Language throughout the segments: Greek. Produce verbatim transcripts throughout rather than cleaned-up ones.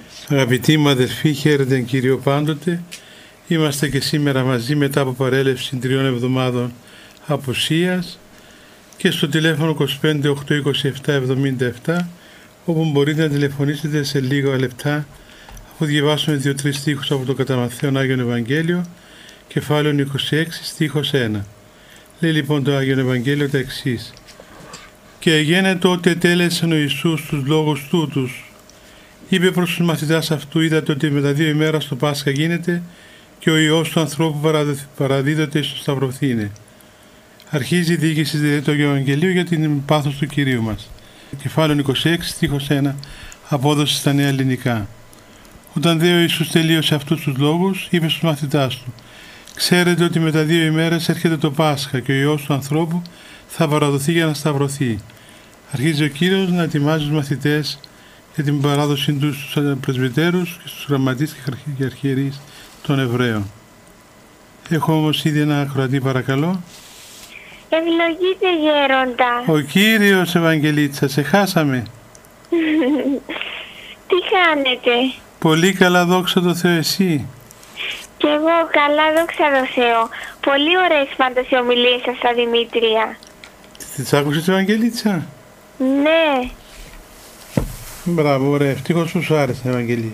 Αγαπητοί μου αδελφοί, χαίρετε Κύριο πάντοτε. Είμαστε και σήμερα μαζί μετά από παρέλευση τριών εβδομάδων απουσίας και στο τηλέφωνο είκοσι πέντε οκτακόσια είκοσι επτά εβδομήντα επτά, όπου μπορείτε να τηλεφωνήσετε σε λίγα λεπτά αφού διαβάσουμε δύο-τρεις στίχους από το κατά Μαθαίον Άγιον Ευαγγέλιο, κεφάλαιο είκοσι έξι, στίχος ένα. Λέει λοιπόν το Άγιον Ευαγγέλιο τα εξής: «Και εγένε τότε τέλεσεν ο Ιησούς τους λόγους τούτους. Είπε προς τους μαθητάς αυτού, είδατε ότι μετά δύο ημέρας το Πάσχα γίνεται και ο Υιός του ανθρώπου παραδίδεται στο σταυρωθήνε». Αρχίζει η διοίκηση δηλαδή του Ευαγγελίου για την πάθος του Κυρίου μας. Κεφάλαιο είκοσι έξι, στίχος ένα, απόδοση στα νέα ελληνικά. Όταν δε ο Ιησούς τελείωσε αυτούς τους λόγους, είπε στους μαθητάς του: «Ξέρετε ότι μετά δύο ημέρες έρχεται το Πάσχα και ο Υιός του ανθρώπου θα παραδοθεί για να σταυρωθεί». Αρχίζει ο Κύριος να ετοιμάζει τους μαθητές για την παράδοση του στους πρεσβυτέρους και στους γραμματείς και αρχιερείς των Εβραίων. Έχω όμως ήδη ένα ακροατή, παρακαλώ. Ευλογείτε γέροντα. Ο Κύριος, Ευαγγελίτσα, σε χάσαμε. Τι κάνετε? Πολύ καλά, δόξα τω Θεώ, εσύ? Κι εγώ καλά, δόξα τω Θεώ. Πολύ ωραίες πάντως οι ομιλίες σας στα Δημήτρια. Τις άκουσες, Ευαγγελίτσα? Ναι. Μπράβο, ωραία. Ευτυχώς που σου άρεσε, Ευαγγελία.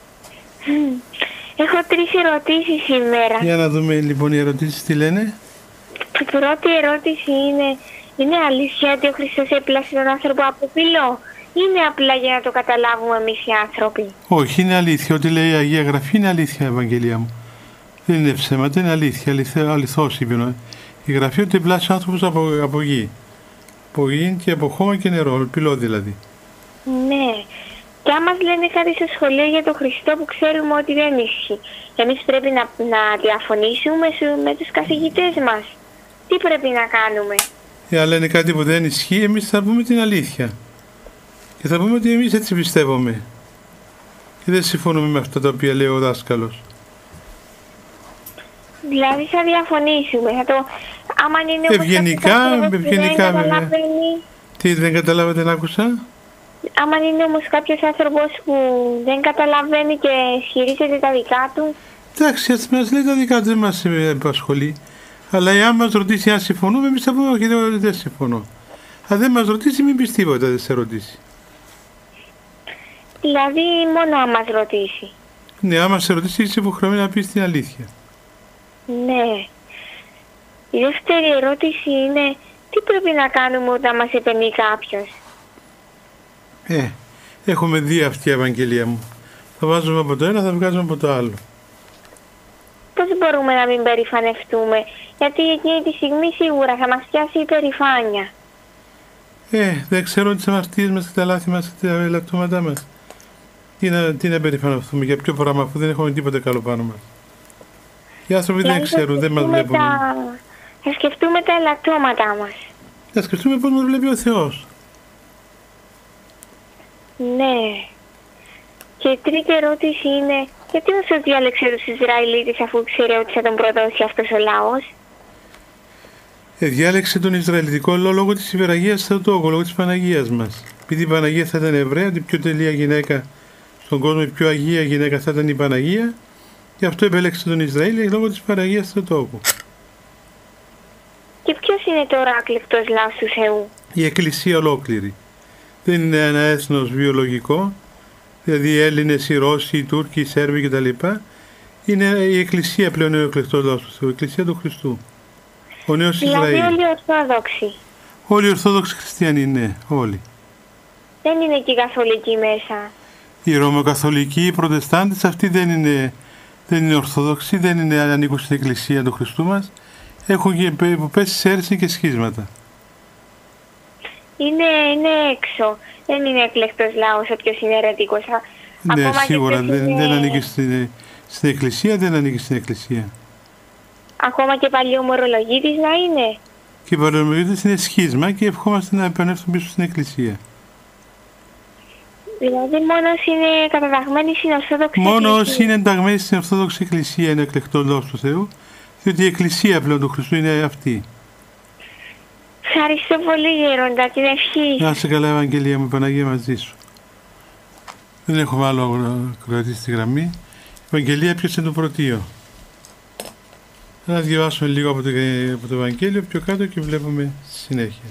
Έχω τρεις ερωτήσεις σήμερα. Για να δούμε λοιπόν οι ερωτήσεις τι λένε. Η πρώτη ερώτηση είναι: είναι αλήθεια ότι ο Χριστός έπλασε τον άνθρωπο από φύλλο? Είναι απλά για να το καταλάβουμε εμείς οι άνθρωποι? Όχι, είναι αλήθεια. Ό,τι λέει η Αγία Γραφή είναι αλήθεια, Ευαγγελία μου. Δεν είναι ψέματα, είναι αλήθεια. Αληθ, αληθώς είπε η Γραφή ότι έπλασε ο άνθρωπος από, από γη. Από γη και από χώμα και νερό, πυλό δηλαδή. Ναι. Και αν μας λένε κάτι στο σχολείο για τον Χριστό που ξέρουμε ότι δεν ισχύει, εμείς πρέπει να, να διαφωνήσουμε με τους καθηγητές μας? Τι πρέπει να κάνουμε? Εάν λένε κάτι που δεν ισχύει, εμείς θα πούμε την αλήθεια. Και θα πούμε ότι εμείς έτσι πιστεύουμε. Και δεν συμφωνούμε με αυτά τα οποία λέει ο δάσκαλος. Δηλαδή θα διαφωνήσουμε. Θα το... Άμα είναι ευγενικά, ευγενικά βέβαια. Τι δεν καταλάβατε να άκουσα? Άμα είναι όμως κάποιος άνθρωπος που δεν καταλαβαίνει και ισχυρίζεται τα δικά του. Εντάξει, ας μας λέει τα δικά του, δεν μας απασχολεί. Αλλά εάν μας ρωτήσει αν συμφωνούμε, εμείς θα πούμε όχι, δεν συμφωνώ. Αν δεν μας ρωτήσει, μην πεις τίποτα, δεν σε ρωτήσει. Δηλαδή μόνο αν μας ρωτήσει? Ναι, άμα σε ρωτήσει, είσαι υποχρεωμένη να πεις την αλήθεια. Ναι. Η δεύτερη ερώτηση είναι: τι πρέπει να κάνουμε όταν μας επενεί κάποιος? Ε, έχουμε δει αυτή η Ευαγγελία μου. Θα βάζουμε από το ένα, θα βγάζουμε από το άλλο. Πώς μπορούμε να μην περηφανευτούμε? Γιατί εκείνη τη στιγμή σίγουρα θα μας πιάσει η περηφάνεια. Ε, δεν ξέρω τις αμαρτίες μας και τα λάθη μας και τα ελαττώματά μας. Τι να, τι να περηφανευτούμε, για ποιο πράγμα, αφού δεν έχουμε τίποτε καλό πάνω μας. Οι άνθρωποι δηλαδή δεν ξέρουν, δεν μας βλέπουν. Τα... Θα σκεφτούμε τα ελαττώματά μας. Θα σκεφτούμε πώς μας βλέπει ο Θεός. Ναι. Και η τρίτη ερώτηση είναι: γιατί όσο διάλεξε τους Ισραηλίτες αφού ξέρει ότι θα τον προδώσει αυτός ο λαός? Ε, διάλεξε τον Ισραηλιτικό λαό λόγω της υπεραγίας Θεοτόκου, λόγω της Παναγίας μας. Επειδή η Παναγία θα ήταν Εβραία, την πιο τελεία γυναίκα στον κόσμο, η πιο αγία γυναίκα θα ήταν η Παναγία, γι' αυτό επέλεξε τον Ισραήλ λόγω της Παναγίας Θεοτόκου. Και ποιος είναι τώρα ο εκλεκτός λαός του Θεού? Η Εκκλησία ολόκληρη. Δεν είναι ένα έθνος βιολογικό, δηλαδή οι Έλληνες, οι Ρώσοι, οι Τούρκοι, οι Σέρβοι κτλ. Είναι η Εκκλησία πλέον ο εκλεκτός λαός του Θεού, η Εκκλησία του Χριστού. Ο νέος δηλαδή Ισραήλ. Όλοι οι Ορθόδοξοι. Όλοι οι Ορθόδοξοι Χριστιανοί, ναι, όλοι. Δεν είναι και οι Καθολικοί μέσα? Οι Ρωμαιοκαθολικοί, οι Προτεστάντες, αυτοί δεν είναι, δεν είναι Ορθόδοξοι, δεν είναι, ανήκουν στην Εκκλησία του Χριστού μας. Έχουν πέσει σε έρηση και σχίσματα. Είναι, είναι έξω. Δεν είναι εκλεκτός λαός όποιος είναι αιρετικός. Ναι, ακόμα σίγουρα δεν, είναι... δεν ανήκει στην, στην Εκκλησία, δεν ανήκει στην Εκκλησία. Ακόμα και παλιωμορολογίτης να είναι? Και η παλιωμορολογίτης είναι σχίσμα και ευχόμαστε να επανέλθουν πίσω στην Εκκλησία. Δηλαδή μόνο όσοι είναι καταταγμένοι στην Ορθόδοξη Μόνο Εκκλησία? Μόνο όσοι είναι ενταγμένοι στην Ορθόδοξη Εκκλησία είναι εκλεκτό λόγος του Θεού, διότι η Εκκλησία πλέον του Χριστού είναι αυτή. Ευχαριστώ πολύ γέροντα, την ευχή. Να είσαι καλά, Ευαγγελία μου, Παναγία μαζί σου. Δεν έχουμε άλλο ακροατή στη γραμμή. Ευαγγελία, ποιος είναι το πρωτείο. Θα διαβάσουμε λίγο από το, από το Ευαγγέλιο πιο κάτω και βλέπουμε στη συνέχεια.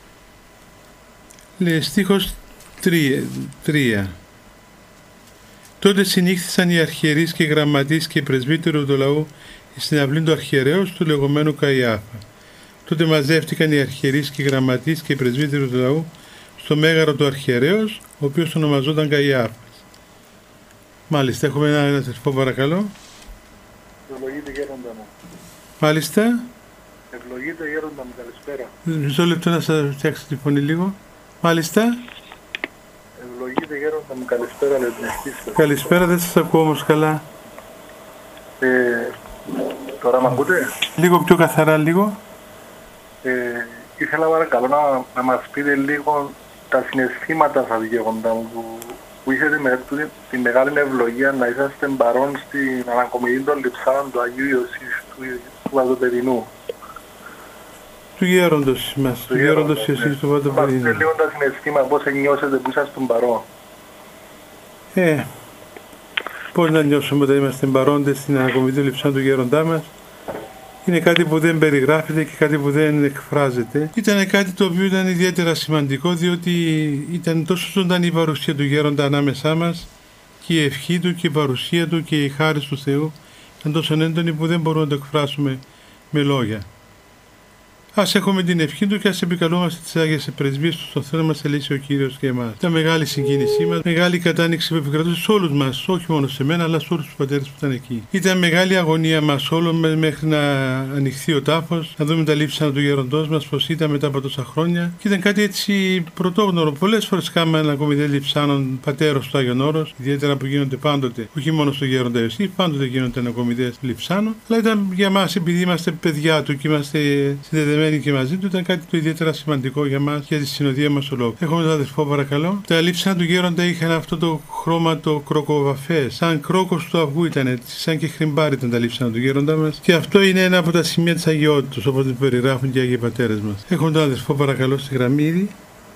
Λέει στίχος τρία. Τότε συνήχθησαν οι αρχιερείς και οι γραμματείς και οι πρεσβύτεροι του λαού στην αυλή του αρχιερέως του λεγόμενου Καϊάφα. Τότε μαζεύτηκαν οι αρχιερείς και οι γραμματείς και οι πρεσβύτεροι του λαού στο μέγαρο του αρχιερέως, ο οποίος ονομαζόταν Καϊάφας. Μάλιστα, έχουμε ένα αδερφό παρακαλώ. Ευλογείτε γέροντα μου. Μάλιστα. Ευλογείτε γέροντα μου, καλησπέρα. Μισό λεπτό να σας φτιάξω τη φωνή λίγο. Μάλιστα. Ευλογείτε γέροντα μου, καλησπέρα, λέει την ευχή σας. Καλησπέρα, δεν σας ακούω όμως καλά. Ε, τώρα μ' ακούτε? Λίγο πιο καθαρά, λίγο. Ε, ήθελα παρακαλώ να, να μας πείτε λίγο τα συναισθήματα σας γέροντα μου που, που είχατε με αυτή τη μεγάλη ευλογία να είσαστε παρόν στην ανακομιδή των λειψάνων του Αγίου Ιωσήφ του, του Παντοπεδινού. Του γέροντος μας, του γέροντος Ιωσήφ του Παντοπεδινού. Μας πείτε λίγο τα συναισθήματα, πώς νιώσετε που είσαστε παρόν. Ε, πώς να νιώσουμε όταν είμαστε παρόντες στην ανακομιδή των λειψάνων του γέροντά μας. Είναι κάτι που δεν περιγράφεται και κάτι που δεν εκφράζεται. Ήταν κάτι το οποίο ήταν ιδιαίτερα σημαντικό, διότι ήταν τόσο ζωντανή η παρουσία του γέροντα ανάμεσά μας και η ευχή του και η παρουσία του και η χάρις του Θεού ήταν τόσο έντονη που δεν μπορούμε να το εκφράσουμε με λόγια. Ας έχουμε την ευχή του και ας επικαλούμαστε τις Άγιες Πρεσβείες του στον Θεό να μας ελεήσει ο Κύριος και εμάς. Ήταν μεγάλη συγκίνησή μας, μεγάλη κατάνοιξη που επικρατούσε σε όλους μας, όχι μόνο σε μένα, αλλά σε όλους τους πατέρες που ήταν εκεί. Ήταν μεγάλη αγωνία μας όλων μέχρι να ανοιχθεί ο τάφος, να δούμε τα λείψανα του γέροντός μας, πως ήταν μετά από τόσα χρόνια. Και ήταν κάτι έτσι πρωτόγνωρο. Πολλές φορές κάναμε ανακομιδέ λειψάνων πατέρος του Άγιον Όρος, ιδιαίτερα που γίνονται πάντοτε, όχι μόνο στο γέροντα Ιωσήφ, πάντοτε γίνονται ανακομιδές λειψάνων. Αλλά ήταν για μας, επειδή είμαστε παιδιά του και είμαστε συνδεδεμένοι και μαζί του, ήταν κάτι το ιδιαίτερα σημαντικό για μας, για τη συνοδεία μας ολόκληρη. Έχουμε τον αδερφό παρακαλώ. Τα λείψανα του γέροντα είχαν αυτό το χρώμα το κροκοβαφές, σαν κρόκος του αυγού ήταν έτσι, σαν και χρυμπάρι ήταν τα λείψανα του γέροντα μας. Και αυτό είναι ένα από τα σημεία της αγιότητας, όπως το περιγράφουν και οι Άγιοι Πατέρες μας. Έχουμε τον αδερφό παρακαλώ στη γραμμή ήδη.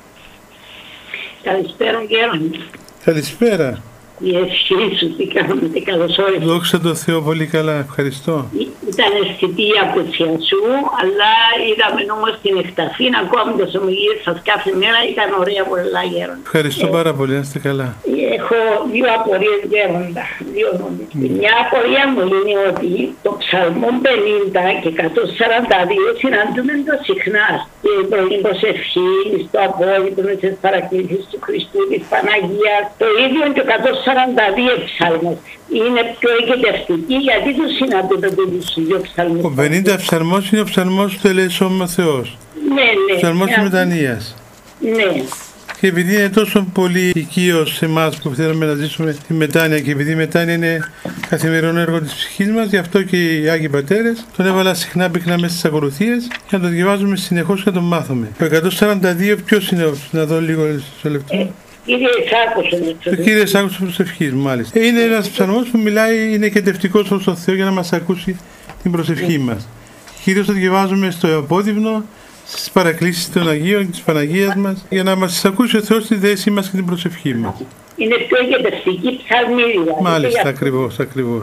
Καλησπέρα γέροντα. Καλησπέρα. Η ευχή σου, τι κάνετε, καλώς όρισατε. Δόξα τω Θεώ, πολύ καλά, ευχαριστώ. Ήταν αισθητή η απουσία σου, αλλά είδαμε όμως την εκταφή, να ακούμε τις ομιλίες σας κάθε μέρα, ήταν ωραία πολλά γέροντα. Ευχαριστώ ε, πάρα πολύ, να είστε καλά. Έχω δύο απορίες γέροντα. Δύο mm. Μια απορία μου είναι ότι το ψαλμό πενήντα και εκατόν σαράντα δύο συναντούμε το συχνά στην πρωινή προσευχή, στο απόλυτο με τις παρακλήσεις του Χριστού, της Παναγίας. Το ίδιο και εκατόν σαράντα δύο ψάλμος. Είναι πιο εγκαιτευτική, γιατί το συναντούμε τους δύο ψαλμούς. Ο πενήντα ψαλμός είναι ο ψαλμός του ελεησόμου Θεός. Ναι, ναι. Ο ψαλμός ναι. της μετανοίας. Ναι. Και επειδή είναι τόσο πολύ οικείος σε εμάς που θέλουμε να ζήσουμε τη μετάνοια και επειδή η μετάνοια είναι καθημερινό έργο της ψυχής μας, γι' αυτό και οι Άγιοι Πατέρες τον έβαλα συχνά πυκνά μέσα στις ακολουθίες για να το διαβάζουμε συνεχώς και να τον μάθουμε. Το εκατόν σαράντα δύο ποιος είναι, να δω λίγο στο λεπτό. Ε, κύριε Σάκος. Το Κύριε Σάκος της προσευχής, μάλιστα. Ε, είναι ένας ψαλμός που μιλάει, είναι κεντευτικός προς τον Θεό για να μας ακούσει την προσευχή μας. Κυρίως το διαβάζουμε στο απόδειπνο, στις παρακλήσεις των Αγίων και της Παναγίας μας, για να μας ακούσει ο Θεός τη θέση μας και την προσευχή μας. Είναι πιο εγκαιτευτική ψαλμή, δηλαδή. Μάλιστα, ακριβώς, ακριβώς.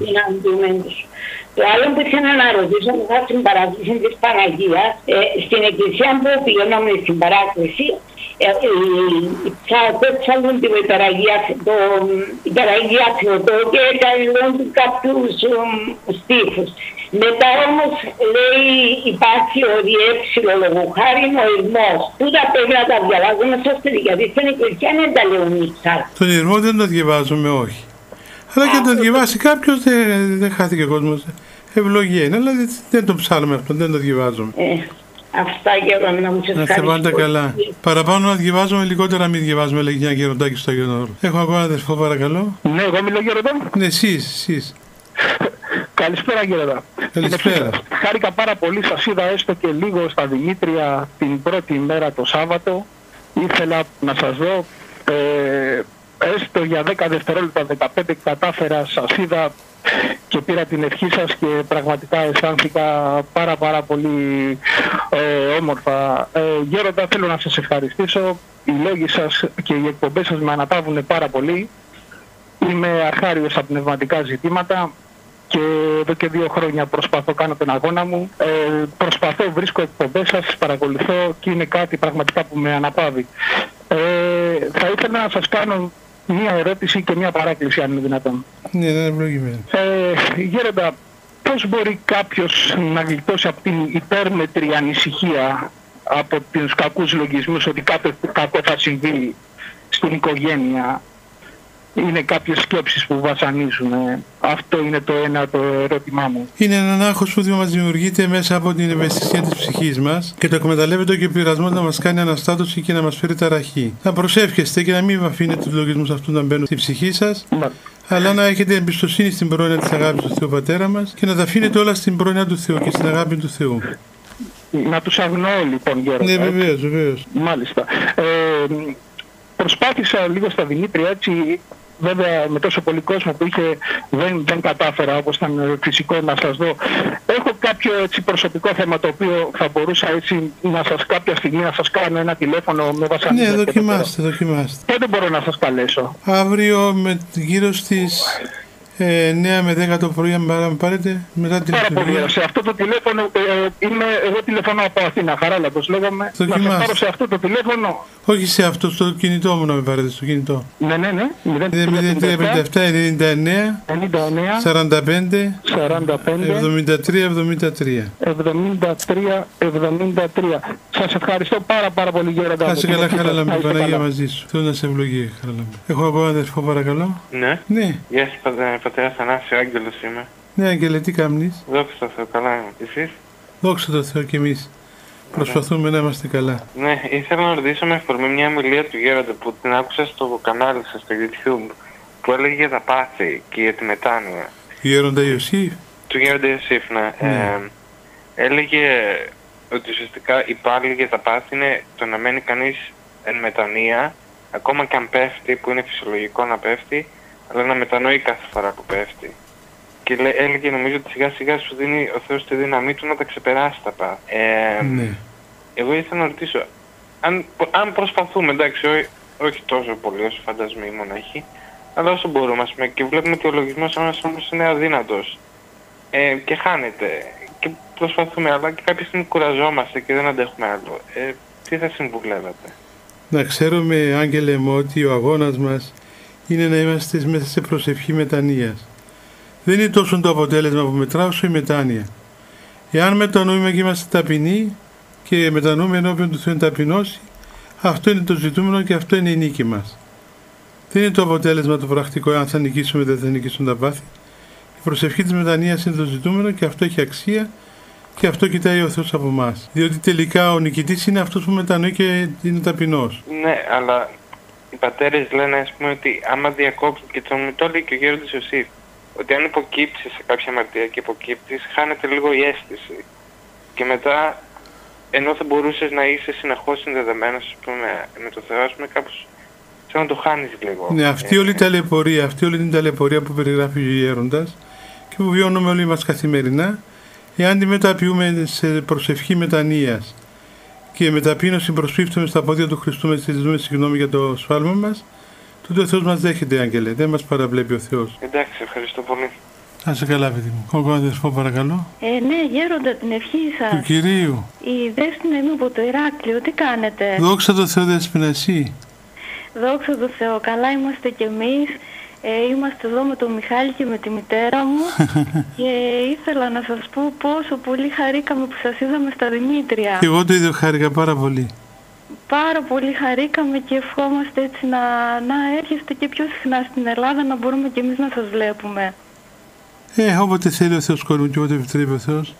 Το άλλο που ήθελα να ρωτήσω μετά στην παράκληση της Παναγίας, ε, στην εκκλησία που πηγαίναμε στην παράκληση, ε, οι ψαλμοί ψαλούν την υπεραγία Θεοτό και καλούν κάποιους στίχους. Μετά όμως λέει υπάρχει ο διέψιλο λογοχάριν ο ηρμός. Τούτα πρέπει να τα διαβάζουμε σωστή, γιατί στην εκκλησία δεν τα λέουν οι ψαλμοί. Τον ηρμό δεν το διαβάζουμε, όχι. Αλλά και αν το διαβάσει κάποιος δεν, δεν χάθηκε ο κόσμος. Ευλογία είναι, αλλά δεν το ψάλουμε αυτό, δεν το διαβάζουμε. Ε, αυτά γέροντα να μου σε ευχαριστώ. Να είστε πάντα καλά. Παραπάνω να διαβάζουμε, λιγότερα να μην διαβάζουμε, λέγει ένα γεροντάκι στο Άγιον Όρο. Έχω ακόμα αδερφό, παρακαλώ. Ναι, εγώ μιλώ γέροντα. Ναι, εσείς, εσείς. Καλησπέρα γέροντα. Καλησπέρα. Χάρηκα πάρα πολύ, σας είδα έστω και λίγο στα Δημήτρια την πρώτη μέρα το Σάββατο. Ήθελα να σας δω. Ε, έστω για δέκα δευτερόλεπτα, δεκαπέντε κατάφερα, σας είδα και πήρα την ευχή σας και πραγματικά αισθάνθηκα πάρα πάρα πολύ ε, όμορφα. Ε, γέροντα, θέλω να σας ευχαριστήσω. Οι λόγοι σας και οι εκπομπές σας με ανατάβουν πάρα πολύ. Είμαι αρχάριος στα πνευματικά ζητήματα και εδώ και δύο χρόνια προσπαθώ, κάνω τον αγώνα μου. Ε, προσπαθώ, βρίσκω εκπομπές σας, παρακολουθώ και είναι κάτι πραγματικά που με αναπαύει. Ε, θα ήθελα να σας κάνω μία ερώτηση και μία παράκληση, αν είναι δυνατόν. Ναι, είναι ευλογημένο. Ε, Γέροντα, πώς μπορεί κάποιος να γλιτώσει από την υπέρμετρη ανησυχία, από τους κακούς λογισμούς ότι κάτι κακό θα συμβεί στην οικογένεια? Είναι κάποιες σκέψεις που βασανίζουν. Αυτό είναι το ένα το ερώτημά μου. Είναι έναν άγχος που μας δημιουργείται μέσα από την ευαισθησία της ψυχής μας και το εκμεταλλεύεται και ο πειρασμός να μας κάνει αναστάτωση και να μας φέρει ταραχή. Να προσεύχεστε και να μην αφήνετε τους λογισμούς αυτούς να μπαίνουν στη ψυχή σας, Μα... αλλά να έχετε εμπιστοσύνη στην πρόνοια της αγάπης του Θεού Πατέρα μας και να τα αφήνετε όλα στην πρόνοια του Θεού και στην αγάπη του Θεού. Να τους αγνοώ λοιπόν, Γέροντα. Ναι, βεβαίως, βεβαίως. Μάλιστα. Ε, προσπάθησα λίγο στα Δημήτρια, έτσι, βέβαια με τόσο πολύ κόσμο που είχε δεν, δεν κατάφερα, όπως ήταν φυσικό, να σας δω. Έχω κάποιο έτσι προσωπικό θέμα το οποίο θα μπορούσα έτσι να σας κάποια στιγμή να σας κάνω ένα τηλέφωνο με βασανίζετε. Ναι, δοκιμάστε, δοκιμάστε. Πότε μπορώ να σας καλέσω? Αύριο με, γύρω στις ε, εννιά με δέκα το πρωί, αν με πάρετε, μετά την Πάρα πολύ. λειτουργία. Σε αυτό το τηλέφωνο, ε, είμαι, εγώ τηλεφωνώ από Αθήνα, Χαράλαμπος λέγομαι. Δοκιμάστε. Να σας πάρω σε αυτό το τηλέφωνο. Όχι σε αυτό, στο κινητό μου να με πάρετε, στο κινητό. Ναι, ναι, ναι. μηδέν τρία πενήντα επτά ενενήντα εννέα σαράντα πέντε εβδομήντα τρία εβδομήντα τρία. εβδομήντα τρία εβδομήντα τρία. Σας ευχαριστώ πάρα πάρα πολύ, Γέροντα. Θα σε καλά, Χαράλαμπη, Παναγία μαζί σου. Θέλω να σε ευλογεί, Χαράλαμπη. Έχω ακόμα αδερφό, παρακαλώ. Ναι. Ναι. Γεια σας, πατέρα, πατέρα Θανάση, ο Άγγελος είμαι. Ναι, Άγγελε, τι κάνεις? Δόξα τω Θεώ, καλά είμαι. Εσείς? Δόξα τω Θεώ κι εμείς. Προσπαθούμε να είμαστε καλά. Ναι, ήθελα να ρωτήσω με αφορμή μια ομιλία του Γέροντα που την άκουσα στο κανάλι σας, στο YouTube, που έλεγε για τα πάθη και για τη μετάνοια. Γέροντα Ιωσήφ. Του Γέροντα Ιωσήφ, ναι. Ναι. Ε, έλεγε ότι ουσιαστικά η πάλι για τα πάθη είναι το να μένει κανείς εν μετανία, ακόμα και αν πέφτει, που είναι φυσιολογικό να πέφτει, αλλά να μετανοεί κάθε φορά που πέφτει. Και λέ, έλεγε νομίζω ότι σιγά σιγά σου δίνει ο Θεός τη δύναμή του να τα ξεπεράσει τα πάθη. Ε, Ναι. Εγώ ήθελα να ρωτήσω, αν, αν προσπαθούμε, εντάξει, ό, όχι τόσο πολύ όσο φαντασμοί οι μοναχοί, αλλά όσο μπορούμε, ας πούμε, και βλέπουμε ότι ο λογισμός μας όμως είναι αδύνατος ε, και χάνεται και προσπαθούμε, αλλά και κάποια στιγμή κουραζόμαστε και δεν αντέχουμε άλλο. Ε, τι θα συμβουλεύατε? Να ξέρουμε, Άγγελε μου, ότι ο αγώνας μας είναι να είμαστε μέσα σε προσευχή μετανοίας. Δεν είναι τόσο το αποτέλεσμα που μετράω, όσο η μετάνοια. Εάν μετανοούμε και είμαστε ταπεινοί και μετανοούμε ενώπιον του Θεού ταπεινώσει, αυτό είναι το ζητούμενο και αυτό είναι η νίκη μας. Δεν είναι το αποτέλεσμα το πρακτικό, αν θα νικήσουμε ή δεν θα νικήσουν τα πάθη. Η προσευχή της μετανοίας είναι το ζητούμενο και αυτό έχει αξία και αυτό κοιτάει ο Θεός από εμάς. Διότι τελικά ο νικητής είναι αυτός που μετανοεί και είναι ταπεινός. Ναι, αλλά οι πατέρες λένε, ας πούμε, ότι άμα διακόψει, και το μου το λέει και ο Γέροντας Ιωσήφ, ότι αν υποκύψεις σε κάποια αμαρτία και υποκύψεις, χάνεται λίγο η αίσθηση. Και μετά, ενώ θα μπορούσες να είσαι συνεχώς συνδεδεμένος, ας πούμε, με το Θεό, ας πούμε, κάπως σαν να το χάνεις λίγο. Ναι, αυτή όλη η ταλαιπωρία, αυτή όλη την ταλαιπωρία που περιγράφει ο Γέροντας και που βιώνουμε όλοι μας καθημερινά, εάν τη μεταποιούμε σε προσευχή μετανοίας και με ταπείνωση προσπίπτουμε στα πόδια του Χριστού, με τη ζητούμε συγγνώμη για το σφάλμα μας, τότε ο Θεός μας δέχεται, Άγγελε, δεν μας παραβλέπει ο Θεός. Εντάξει, ευχαριστώ πολύ. Να σε καλά, παιδί μου. Κόκκο αδερφό, παρακαλώ. Ε, ναι, Γέροντα, την ευχή σας. Του Κυρίου. Η Δέσποινα είμαι από το Ηράκλειο, τι κάνετε? Δόξα τω Θεώ, Δέσποινα, εσύ. Δόξα τω Θεώ, καλά είμαστε κι εμείς. Ε, είμαστε εδώ με τον Μιχάλη και με τη μητέρα μου και ήθελα να σας πω πόσο πολύ χαρήκαμε που σας είδαμε στα Δημήτρια. Και εγώ το ίδιο χάρηκα πάρα πολύ. Πάρα πολύ χαρήκαμε και ευχόμαστε έτσι να, να έρχεστε και πιο συχνά στην Ελλάδα, να μπορούμε κι εμείς να σας βλέπουμε. Ε, όποτε θέλει ο Θεός, κόρη μου, και όποτε επιτρέπει ο Θεός.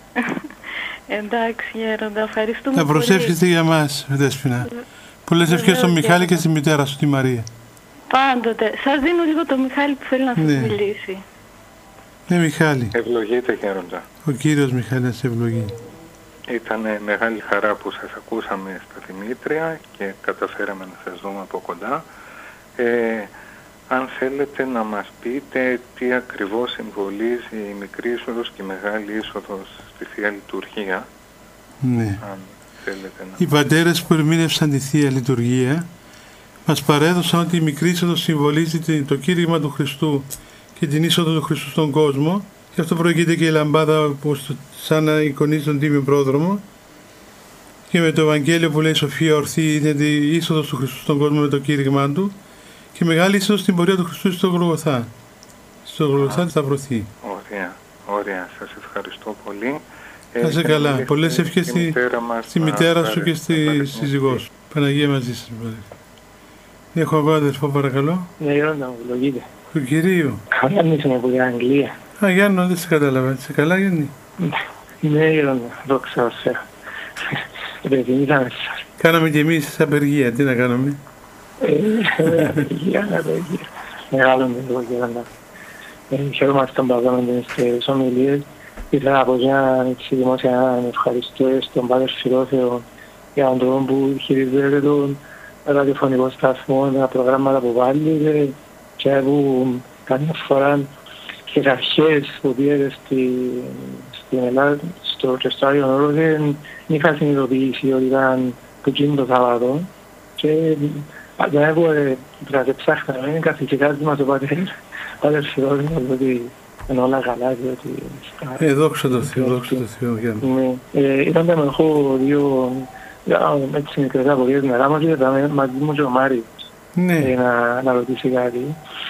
Εντάξει, Γέροντα, ευχαριστούμε Να πολύ. προσεύχεστε για μας, Δέσποινα. Πολλές ευχές στον Μιχάλη και στη μητέρα σου, τη Μαρία. Πάντοτε. Σας δίνω λίγο το Μιχάλη που θέλει να σας Ναι. μιλήσει. Ναι, Μιχάλη. Ευλογείτε, Γέροντα. Ο Κύριος Μιχάλη να σε ευλογεί. Ήταν μεγάλη χαρά που σας ακούσαμε στα Δημήτρια και καταφέραμε να σας δούμε από κοντά. Ε, αν θέλετε να μας πείτε τι ακριβώς συμβολίζει η μικρή είσοδος και η μεγάλη είσοδος στη Θεία Λειτουργία. Ναι. Αν θέλετε να... Οι πατέρες που ερμήνευσαν τη Θεία Λειτουργία μας παρέδωσαν ότι η μικρή είσοδος συμβολίζει το κήρυγμα του Χριστού και την είσοδο του Χριστού στον κόσμο, και αυτό προηγείται και η λαμπάδα που σαν να εικονίζει τον Τίμιο Πρόδρομο, και με το Ευαγγέλιο που λέει Σοφία ορθή είναι η είσοδος του Χριστού στον κόσμο με το κήρυγμά του, και μεγάλη είσοδος στην πορεία του Χριστού στο Γολγοθά. Στο Γολγοθά τη Σταυρωθεί. Ωραία, ωραία. Σας ευχαριστώ πολύ. Να είσαι καλά. Πολλές ευχές στη, στη μητέρα σου και στη σύζυγό σου. Παναγία μαζί σας. Έχω εγώ αδερφό, παρακαλώ. Ναι, Γιάννα, μου ευλογείτε. Του Κυρίου. Γιάννη είμαι από την Αγγλία. Α, Γιάννη, δεν σε κατάλαβα. Είσαι καλά, Γιάννη? Ναι, Γιάννα, δόξα τω Θεώ. Επενδύσαμε σας. Κάναμε κι εμείς απεργία. Τι να κάνουμε? Ε, απεργία, απεργία. Μεγάλο λίγο, Γιάννα. Χαίρομαστε τον παγώνοντα στις ομιλίες. Ήθελα από μια δημόσια να ευχαριστώ στον Πάτερ Φιλόθεο για τον τρόπο που χειριζέται τον ραδιοφωνικό σταθμό, τα προγράμματα που βάλει και που καμιά φορά στις αρχές που πήγε στην Ελλάδα, στο Κεστάριο Νόρο, δεν είχα συνειδητοποιήσει ότι ήταν το εκείνο το Σάββατο και δεν έπρεπε να ψάχναμε, καθηγητάς μας ο Πάτερ Φιλόθεο, ότι είναι όλα καλά, διότι... Ε, δόξα τω Θεώ, δόξα τω Θεώ, Γιάννη. Ήταν να έχω δύο έτσι μικρές απορίες να κάνω και θα μαζί μου και ο Μάριος να ρωτήσει κάτι.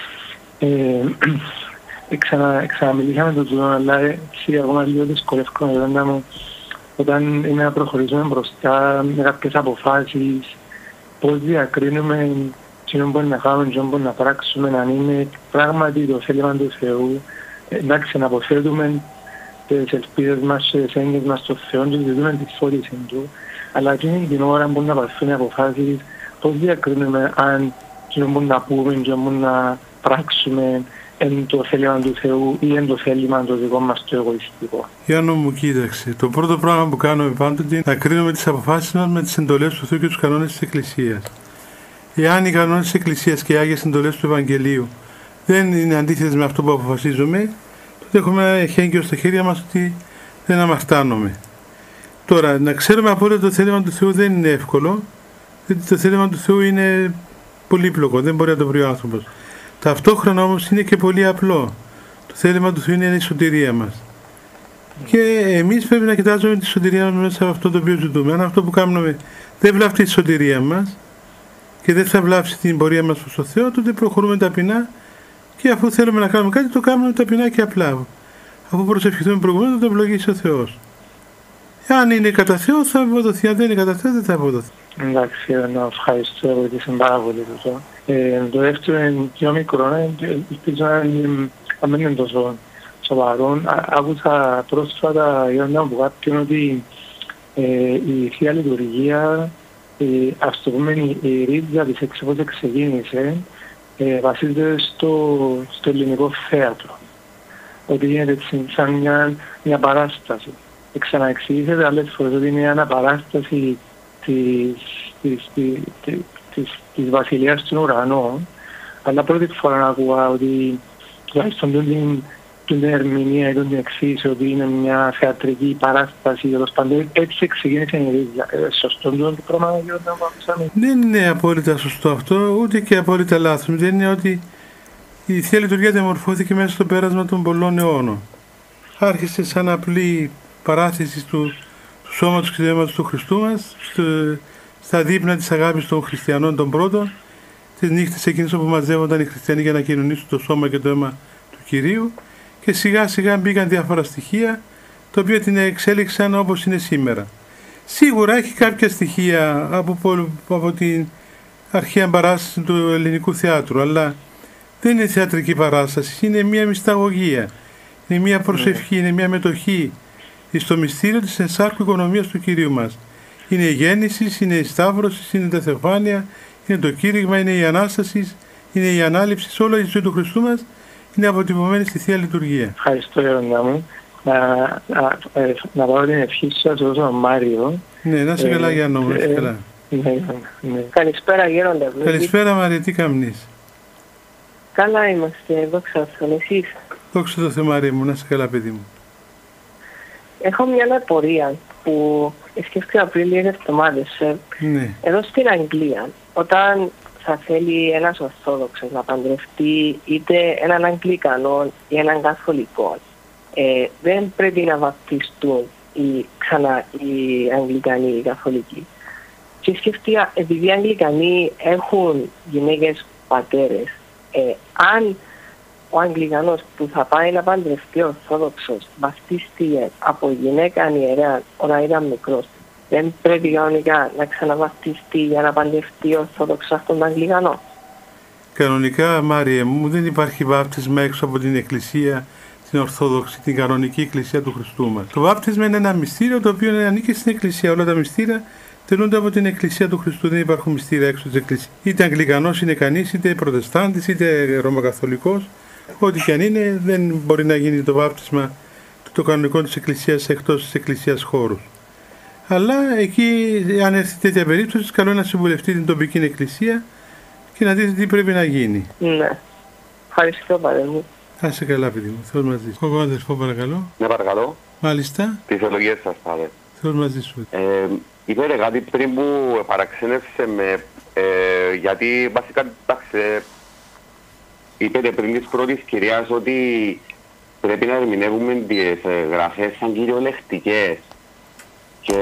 Ξαναμιλήσαμε το τούτο, αλλά έτσι ακόμα λίγο δυσκολεύκομαι όταν είναι να προχωρήσουμε μπροστά με κάποιες αποφάσεις, πώς διακρίνουμε τι μπορεί να κάνουμε, τι μπορεί να πράξουμε, αν είναι πράγματι το θέλημα του Θεού. Εντάξει, να αποθέτουμε τις ελπίδες μας, τις έγγες μας στο Θεό και ζητούμε τη φώτιση του, αλλά εκείνη την ώρα που να πάρθουν αποφάσεις, πώς διακρίνουμε αν τι μπορούμε να πούμε, τι μπορούμε να πράξουμε εν το θέλημα του Θεού ή εν το θέλημα το δικό μας το εγωιστικό. Γιάννο μου, κοίταξε. Το πρώτο πράγμα που κάνουμε πάντοτε είναι να κρίνουμε τις αποφάσεις μας με τις εντολές του Θεού και τους κανόνες της Εκκλησίας. Εάν οι κανόνες της Εκκλησίας και οι Άγιες εντολές του Ευαγγελίου δεν είναι αντίθετες με αυτό που αποφασίζουμε, τότε έχουμε ένα εχέγγυο στα χέρια μας ότι δεν αμαρτάνομαι. Τώρα, να ξέρουμε απόλυτα το θέλημα του Θεού δεν είναι εύκολο, γιατί το θέλημα του Θεού είναι πολύπλοκο, δεν μπορεί να το βρει ο άνθρωπος. Ταυτόχρονα όμως είναι και πολύ απλό. Το θέλημα του Θεού είναι η σωτηρία μας. Και εμείς πρέπει να κοιτάζουμε τη σωτηρία μας μέσα από αυτό το οποίο ζητούμε. Αν αυτό που κάνουμε δεν βλάφτει τη σωτηρία μας και δεν θα βλάψει την πορεία μας προς το Θεό, τότε προχωρούμε ταπεινά και αφού θέλουμε να κάνουμε κάτι, το κάνουμε ταπεινά και απλά. Αφού προσευχηθούμε προηγουμένως, θα το ευλογήσει ο Θεός. Αν είναι κατά Θεό, θα αποδοθεί. Αν δεν είναι κατά Θεό, δεν θα αποδοθεί. Εντάξει, να ευχαριστώ, γιατί είσαι πάρα πολύ αυτό. Ε, το δεύτερο είναι πιο μικρό, ελπίζω να μην είναι τόσο σοβαρό. Άκουσα πρόσφατα από κάποιον ότι ε, η Θεία Λειτουργία, ε, ας το πούμε, η ρίζα της εξ όπως ξεκίνησε, ε, βασίζεται στο, στο ελληνικό θέατρο. Ότι γίνεται σαν μια, μια παράσταση. Ξαναεξηγήσετε άλλες φορές ότι είναι μια αναπαράσταση της, της, της, της, της βασιλείας των ουρανών, αλλά πρώτη φορά να ακούω ότι τουλάχιστον την, την ερμηνεία ή την εξήγηση ότι είναι μια θεατρική παράσταση, τέλος πάντων έτσι ξεκίνησε η ρίζα. Σωστό το πράγμα για να μάθαμε. Δεν είναι απόλυτα σωστό αυτό, ούτε και απόλυτα λάθος. Δεν είναι ότι η Θεία Λειτουργία διαμορφώθηκε μέσα στο πέρασμα των πολλών αιώνων. Άρχισε σαν απλή παράθεση του, του σώματος και του αίματος του Χριστού μας, στο, στα δείπνα της αγάπης των χριστιανών των πρώτων, τις νύχτες εκείνες όπου μαζεύονταν οι χριστιανοί για να κοινωνήσουν το σώμα και το αίμα του Κυρίου, και σιγά σιγά μπήκαν διάφορα στοιχεία, τα οποία την εξέλιξαν όπως είναι σήμερα. Σίγουρα έχει κάποια στοιχεία από, από την αρχαία παράσταση του ελληνικού θεάτρου, αλλά δεν είναι θεατρική παράσταση, είναι μια μυσταγωγία, είναι μια προσευχή, είναι μια μετοχή στο μυστήριο της ενσάρκου οικονομίας του Κυρίου μας. Είναι η γέννηση, είναι η σταύρωση, είναι τα θεοφάνεια, είναι το κήρυγμα, είναι η Ανάσταση, είναι η ανάληψη, όλα η ζωή του Χριστού μας είναι αποτυπωμένη στη Θεία Λειτουργία. Ευχαριστώ, Ιωάννα μου. Να, να, να πάρω την ευχή σας ως τον Μάριο. Ναι, να είσαι καλά, Γιάννο, να είσαι καλά. Ναι, ναι. Καλησπέρα, Γέροντα. Καλησπέρα, Μαρία, τι καμνείς? Καλά είμαστε, δόξα τω Θεώ, εσείς? Δόξα τω Θεώ, Μαρία μου, να είσαι καλά, παιδί μου. Έχω μια απορία που σκέφτηκα πριν λίγες εβδομάδες. Ναι. Εδώ στην Αγγλία, όταν θα θέλει ένας Ορθόδοξος να παντρευτεί είτε έναν Αγγλικανό ή έναν Καθολικό, ε, δεν πρέπει να βαπτιστούν οι, ξανά οι Αγγλικανοί ή οι Καθολικοί. Και σκεφτεία, επειδή οι Αγγλικανοί έχουν γυναίκες πατέρες, ε, αν ο Αγγλικανός που θα πάει να παντρευτεί ο Ορθόδοξος βαφτίστηκε από γυναίκα ιερέα όταν ήταν μικρός, δεν πρέπει κανονικά να ξαναβαφτιστεί για να παντρευτεί ο Ορθόδοξος αυτόν τον Αγγλικανό? Κανονικά, Μάριε μου, δεν υπάρχει βάπτισμα έξω από την Εκκλησία, την Ορθόδοξη, την κανονική Εκκλησία του Χριστού μας. Το βάπτισμα είναι ένα μυστήριο το οποίο ανήκει στην Εκκλησία. Όλα τα μυστήρια τελούνται από την Εκκλησία του Χριστού. Δεν υπάρχουν μυστήρια έξω της Εκκλησίας. Είτε Αγγλικανός είναι κανείς, είτε Προτεστάντης, είτε Ρωμακαθολικός. Ό,τι και αν είναι, δεν μπορεί να γίνει το βάπτισμα το κανονικό της Εκκλησίας εκτός της Εκκλησίας χώρου. Αλλά εκεί, αν έρθει τέτοια περίπτωση, καλό είναι να συμβουλευτεί την τοπική εκκλησία και να δείτε τι πρέπει να γίνει. Ναι. Ευχαριστώ, padre μου. Α είσαι καλά, παιδί μου. Θεός μαζί σου. Εγώ, αδερφό, παρακαλώ. Ναι, παρακαλώ. Μάλιστα. Τις ευλογίες σας, padre. Θεός μαζί σου. Ε, είπατε κάτι πριν που παραξένευσε με, ε, γιατί βασικά, εντάξει, ε, είπατε πριν της πρώτης κυρίας ότι πρέπει να ερμηνεύουμε τις ε, γραφές σαν κυριολεκτικές. Και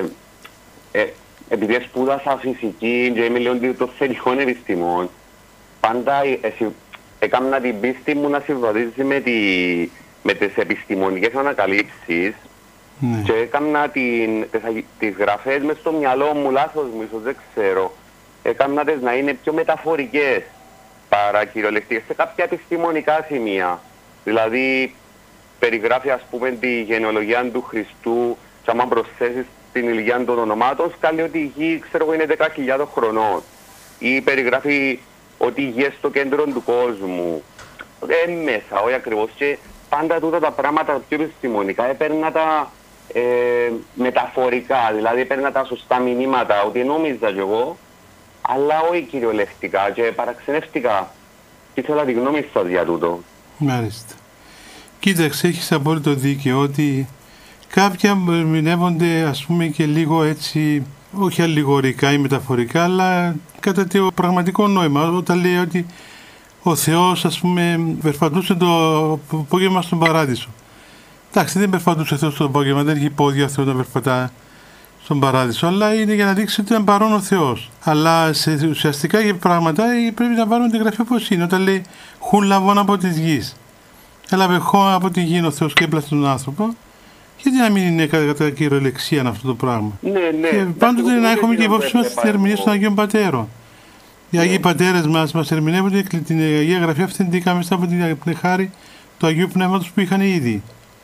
ε, επειδή σπούδασα φυσική και είμαι λίγο των θετικών επιστημών, πάντα εσύ, έκανα την πίστη μου να συμβαδίζει με, τη, με τις επιστημονικές ανακαλύψεις ναι. Και έκανα την, τις, τις γραφές μες στο μυαλό μου, λάθος μου, ίσως δεν ξέρω, έκανα τις να είναι πιο μεταφορικές παρά κυριολεκτικές σε κάποια επιστημονικά σημεία. Δηλαδή, περιγράφει ας πούμε τη γενεολογία του Χριστού και άμα προσθέσεις την ηλικία των ονομάτων, σκάλει ότι η γη, ξέρω εγώ, είναι δέκα χιλιάδες χρονών. Ή περιγράφει ότι η γη είναι στο κέντρο του κόσμου. Ε, μέσα, όχι ακριβώς. Και πάντα τούτα τα πράγματα πιο επιστημονικά έπαιρνα τα ε, μεταφορικά, δηλαδή έπαιρνα τα σωστά μηνύματα, ότι νόμιζα κι εγώ, αλλά όχι κυριολεκτικά και παραξενεύτηκα. Και ήθελα τη γνώμη σας για τούτο. Μάλιστα. Κοίταξε, έχεις απόλυτο δίκαιο ότι κάποια ερμηνεύονται ας πούμε και λίγο έτσι, όχι αλληγορικά ή μεταφορικά, αλλά κατά το πραγματικό νόημα. Όταν λέει ότι ο Θεός ας πούμε περπατούσε το απόγευμα στον παράδεισο. Εντάξει, δεν περπατούσε ο Θεός στο απόγευμα, δεν έχει πόδια ο Θεός να περπατά στον παράδεισο, αλλά είναι για να δείξει ότι ήταν παρόν ο Θεός. Αλλά σε ουσιαστικά για πράγματα πρέπει να βάλουμε τη γραφή όπως είναι. Όταν λέει χουν λαβών από τη γη. Έλαβε χώμα από τη γη ο Θεός και έπλασε τον άνθρωπο. Γιατί να μην είναι κατά κυριολεξία αυτό το πράγμα. Ναι, ναι. Και πάντοτε να έχουμε και υπόψη μας τις ερμηνείες των Αγίων Πατέρων. Οι Αγίοι Πατέρες μας μας ερμηνεύονται την Αγία Γραφή αυθεντικά μέσα από την χάρη του Αγίου Πνεύματος που είχαν ήδη.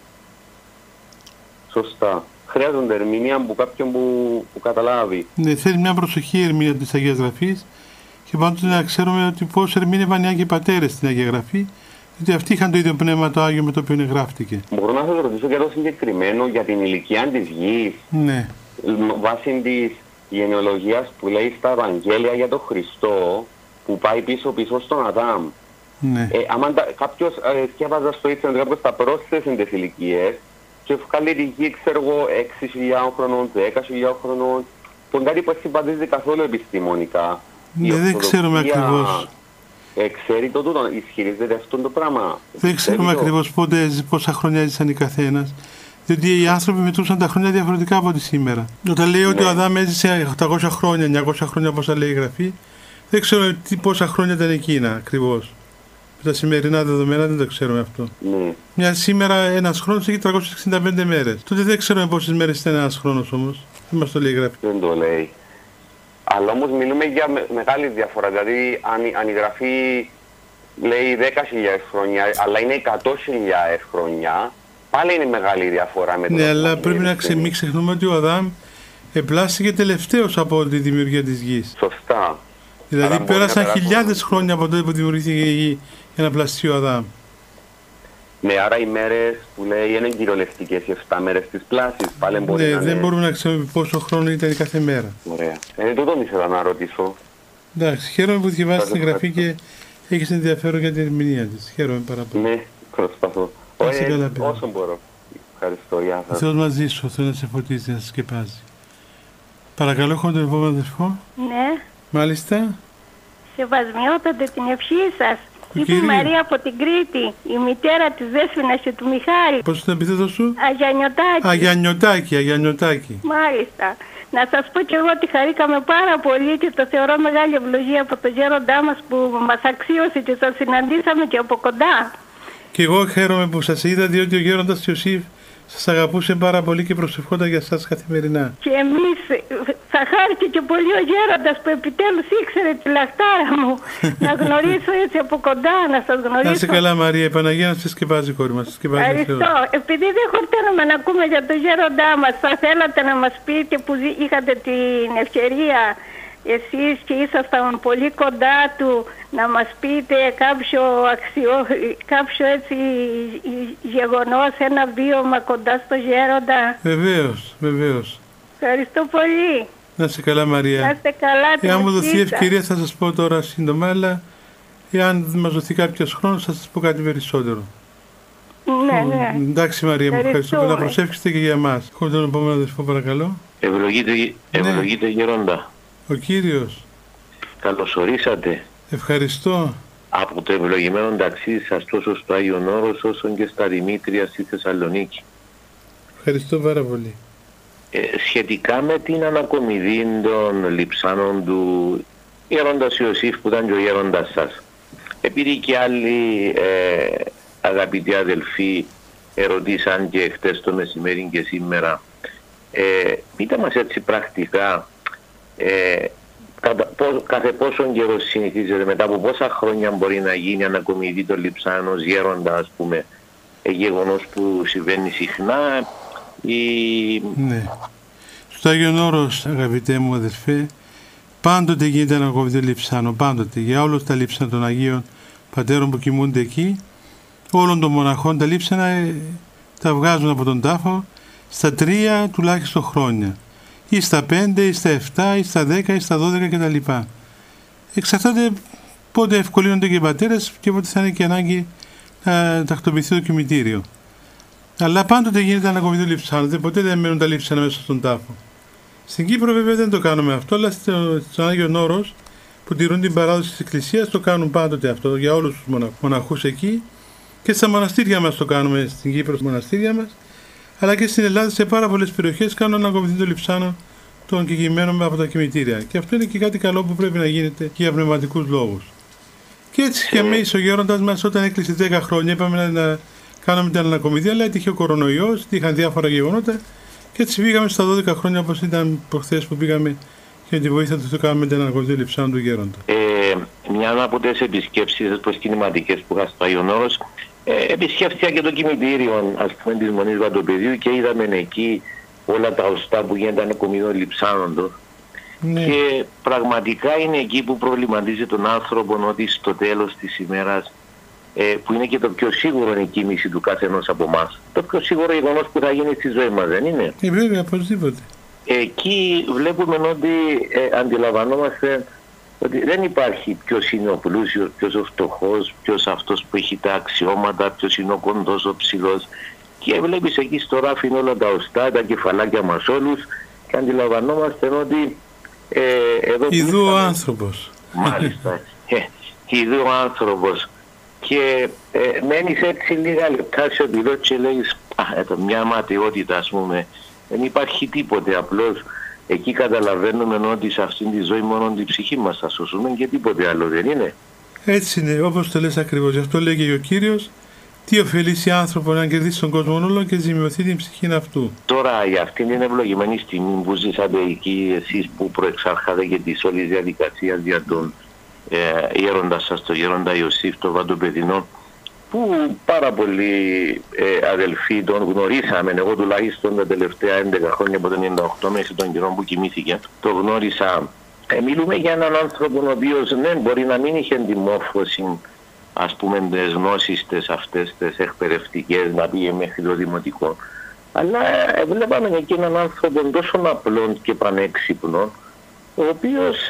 Σωστά. Χρειάζονται ερμηνεία από κάποιον που, που καταλάβει. Ναι, θέλει μια προσοχή η ερμηνεία της Αγίας Γραφής και πάντοτε να ξέρουμε ότι πώς ερμήνευαν οι Άγιοι Πατέρες στην Αγία Γραφή, γιατί αυτοί είχαν το ίδιο πνεύμα το Άγιο με το οποίο γράφτηκε. Μπορώ να σας ρωτήσω και το συγκεκριμένο για την ηλικία της γης. Ναι. Βάσει της γενεολογίας που λέει στα Ευαγγέλια για τον Χριστό, που πάει πίσω-πίσω στον Αδάμ. Ναι. Ε, άμα κάποιος ε, σκέφαζα στο ίτσο, κάποιος τα πρόσθεσε τις ηλικίες και βγάλει τη γη, ξέρω εγώ, έξι χιλιάδες χρονών, δέκα χιλιάδες χρονών, που είναι κάτι που συμβαδίζει καθόλου επιστημονικά. Ναι, δεν ξέρουμε ακριβώς. Ε, ξέρει το τούτο, ισχυρίζεται αυτό το πράγμα. Δεν ξέρουμε ακριβώς πότε, πόσα χρόνια έζησαν οι καθένας. Διότι οι άνθρωποι μετρούσαν τα χρόνια διαφορετικά από τη σήμερα. Όταν λέει ότι ναι. ο Αδάμ έζησε οκτακόσια χρόνια, εννιακόσια χρόνια, πόσα λέει η Γραφή, δεν ξέρω τι, πόσα χρόνια ήταν εκείνα ακριβώς. Με τα σημερινά δεδομένα δεν το ξέρουμε αυτό. Ναι. Μια σήμερα ένας χρόνος έχει τριακόσιες εξήντα πέντε μέρες. Τότε δεν ξέρουμε πόσες μέρες ήταν ένας χρόνος όμως. Δεν μας το λέει η Γραφή. Δεν το λέει. Αλλά όμως μιλούμε για με, μεγάλη διαφορά. Δηλαδή, αν, αν η Γραφή λέει δέκα χιλιάδες χρόνια, αλλά είναι εκατό χιλιάδες χρόνια, πάλι είναι μεγάλη διαφορά με το. Ναι, αλλά πρέπει να ξε, μην ξεχνούμε ότι ο Αδάμ επλάστηκε τελευταίος από τη δημιουργία της γης. Σωστά. Δηλαδή, άρα πέρασαν χιλιάδες χρόνια από τότε που δημιουργήθηκε η γη για να πλαστεί ο Αδάμ. Ναι, άρα οι μέρες που λέει είναι κυριολεκτικές, οι εφτά μέρες της πλάσης, πάλι μπορεί ναι, να δεν είναι... μπορούμε να ξέρουμε πόσο χρόνο ήταν κάθε μέρα. Ωραία. Ε, τούτο ήθελα να ρωτήσω. Εντάξει, χαίρομαι που διαβάσεις την Γραφή και έχεις ενδιαφέρον για την ερμηνεία της. Χαίρομαι πάρα πολύ. Ναι, προσπαθώ. Όσο, ε, καλά, όσο μπορώ. Ευχαριστώ, γεια σας. Ο Θεός μαζί σου, ο Θεός να σε φωτίσει, να σε σκεπάζει. Παρακαλώ, έχουμε τον επόμενο αδερφό. Ναι. Μάλιστα. Σε Σεβασμιότατε την ευχή σας. Είμαι η Κύριε. Μαρία από την Κρήτη, η μητέρα της Δέσποινας και του Μιχάλη. Πώς είναι το επίθετο σου? Αγιανιωτάκη. Αγιανιωτάκη, Αγιανιωτάκη. Μάλιστα. Να σας πω και εγώ ότι χαρήκαμε πάρα πολύ και το θεωρώ μεγάλη ευλογία από το γέροντά μας που μας αξίωσε και σας συναντήσαμε και από κοντά. Και εγώ χαίρομαι που σας είδα, διότι ο γέροντας Ιωσήφ σας αγαπούσε πάρα πολύ και προσευχόταν για σας καθημερινά. Και εμείς θα χάρηκε και πολύ ο γέροντας που επιτέλους ήξερε τη λαχτάρα μου. Να γνωρίσω έτσι από κοντά, να σας γνωρίσω. Να είσαι καλά, Μαρία, η Παναγία να σε σκεπάζει, κόρη μας. Ευχαριστώ. Επειδή δεν χορταίνουμε να ακούμε για το γέροντά μας, θα θέλατε να μας πείτε που είχατε την ευκαιρία εσείς και ήσασταν πολύ κοντά του, να μας πείτε κάποιο, αξιο, κάποιο έτσι γεγονός, ένα βίωμα κοντά στο γέροντα. Βεβαίως, βεβαίως. Ευχαριστώ πολύ. Να είσαι καλά, Μαρία. Να είστε καλά. Εάν μου δοθεί ευκαιρία θα σας πω τώρα σύντομα, αλλά εάν μας δοθεί κάποιος χρόνος θα σας πω κάτι περισσότερο. Ναι, ναι. Εντάξει, Μαρία, μου ευχαριστώ πολύ. Να προσεύχεστε και για εμάς. Χωρίς τον επόμενο αδερφό, παρακαλώ. Ευλογείτε, ευλογείτε ναι. Γερόντα. Ο Κύριος. Καλωσορίσατε. Ευχαριστώ. Από το ευλογημένο ταξίδι σας τόσο στο Άγιον Όρος όσο και στα Δημήτρια στη Θεσσαλονίκη. Ευχαριστώ πάρα πολύ. Ε, σχετικά με την ανακομιδή των λειψάνων του γέροντας Ιωσήφ που ήταν και ο γέροντας σας, επειδή και άλλοι ε, αγαπητοί αδελφοί ερωτήσαν και χτες το μεσημέρι και σήμερα, ε, πείτε μας έτσι πρακτικά ε, κατά, πώς, κάθε πόσο καιρό συνηθίζεται, μετά από πόσα χρόνια μπορεί να γίνει ανακομιδή των λειψάνων ως γέροντα, ας πούμε, ε, γεγονός που συμβαίνει συχνά ή... Ναι. Στο Άγιον Όρος, αγαπητέ μου αδελφέ, πάντοτε γίνεται ανακομιδή των λειψάνων, πάντοτε, για όλους τα λείψανα των Αγίων Πατέρων που κοιμούνται εκεί, όλων των μοναχών τα λείψανα ε, τα βγάζουν από τον τάφο στα τρία τουλάχιστον χρόνια, ή στα πέντε, ή στα εφτά, ή στα δέκα, ή στα δώδεκα κτλ. Εξαρτάται πότε ευκολύνονται και οι πατέρες και πότε θα είναι και ανάγκη να τακτοποιηθεί το κημητήριο. Αλλά πάντοτε γίνεται ανακομιδή των λειψάνων, ποτέ δεν μένουν τα λείψανα μέσα στον τάφο. Στην Κύπρο βέβαια δεν το κάνουμε αυτό, αλλά στον Άγιον Όρος που τηρούν την παράδοση της Εκκλησίας το κάνουν πάντοτε αυτό για όλους τους μοναχούς εκεί, και στα μοναστήρια μας το κάνουμε στην Κύπρο, στα μοναστήρια μας, αλλά και στην Ελλάδα σε πάρα πολλές περιοχές κάνουν ανακομιδή των λειψάνων των κεκοιμένων από τα κημητήρια. Και αυτό είναι και κάτι καλό που πρέπει να γίνεται και για πνευματικούς λόγους. Και έτσι και εμείς ο γέροντας μας, όταν έκλεισε δέκα χρόνια, είπαμε να κάνουμε την ανακομιδή, αλλά έτυχε ο κορονοϊός, είχαν διάφορα γεγονότα και έτσι πήγαμε στα δώδεκα χρόνια, όπως ήταν προχθές που πήγαμε και με τη βοήθεια του το κάνουμε την ανακομιδή των λειψάνων του γέροντα. Ε, μια από τις επισκέψεις προσκυνηματικές που είχα στο Άγιον Όρος, ε, επισκέφθηκα και το κημητήριο, ας πούμε, της Μονής Βατοπεδίου και είδαμε εκεί όλα τα οστά που γίνεται ανακομιδή των λειψάνων του. Ναι. Και πραγματικά είναι εκεί που προβληματίζει τον άνθρωπο ότι στο τέλος της ημέρας, ε, που είναι και το πιο σίγουρο η κίνηση του καθενός από εμάς, το πιο σίγουρο γεγονός που θα γίνει στη ζωή μας, δεν είναι? Ε, βέβαια, οπωσδήποτε. Εκεί βλέπουμε ότι ε, αντιλαμβανόμαστε ότι δεν υπάρχει ποιος είναι ο πλούσιος, ποιος ο φτωχός, ποιος αυτός που έχει τα αξιώματα, ποιος είναι ο κοντός, ο ψηλός. Και βλέπεις εκεί στο ράφι όλα τα οστά, τα κεφαλάκια μας όλους και αντιλαμβανόμαστε ότι ε, εδώ... Ιδού ο άνθρωπος. Μάλιστα. ε, Ιδού ο άνθρωπος. Και ε, μένεις έτσι λίγα λεπτά σιωπηλό και λέγεις α, εδώ, μια ματαιότητα, ας πούμε. Δεν υπάρχει τίποτε, απλώς εκεί καταλαβαίνουμε ότι σε αυτήν τη ζωή μόνο την ψυχή μας θα σώσουμε και τίποτε άλλο, δεν είναι? Έτσι είναι, όπως το λες ακριβώς. Γι' αυτό λέει και ο Κύριος, τι ωφελήσει άνθρωπο να κερδίσει τον κόσμο όλο και ζημιωθεί την ψυχή αυτού. Τώρα, για αυτήν την ευλογημένη στιγμή που ζήσατε εκεί, εσείς που προεξάρχατε και της όλης διαδικασίας για τον ε, γέροντα σας, τον γέροντα Ιωσήφ, τον Βατοπεδινό, που πάρα πολλοί ε, αδελφοί τον γνωρίσαμε, εγώ τουλάχιστον τα τελευταία έντεκα χρόνια από το ενενήντα οκτώ μέχρι τον καιρό που κοιμήθηκε, το γνώρισα. Ε, μιλούμε για έναν άνθρωπο ο οποίος ναι, μπορεί να μην είχε τη μόρφωση, ας πούμε, τις γνώσεις τις αυτές τις εκπαιδευτικές, να πήγε μέχρι το δημοτικό, αλλά ε, βλέπαμε εκεί έναν άνθρωπο τόσο απλό και πανέξυπνο, ο οποίος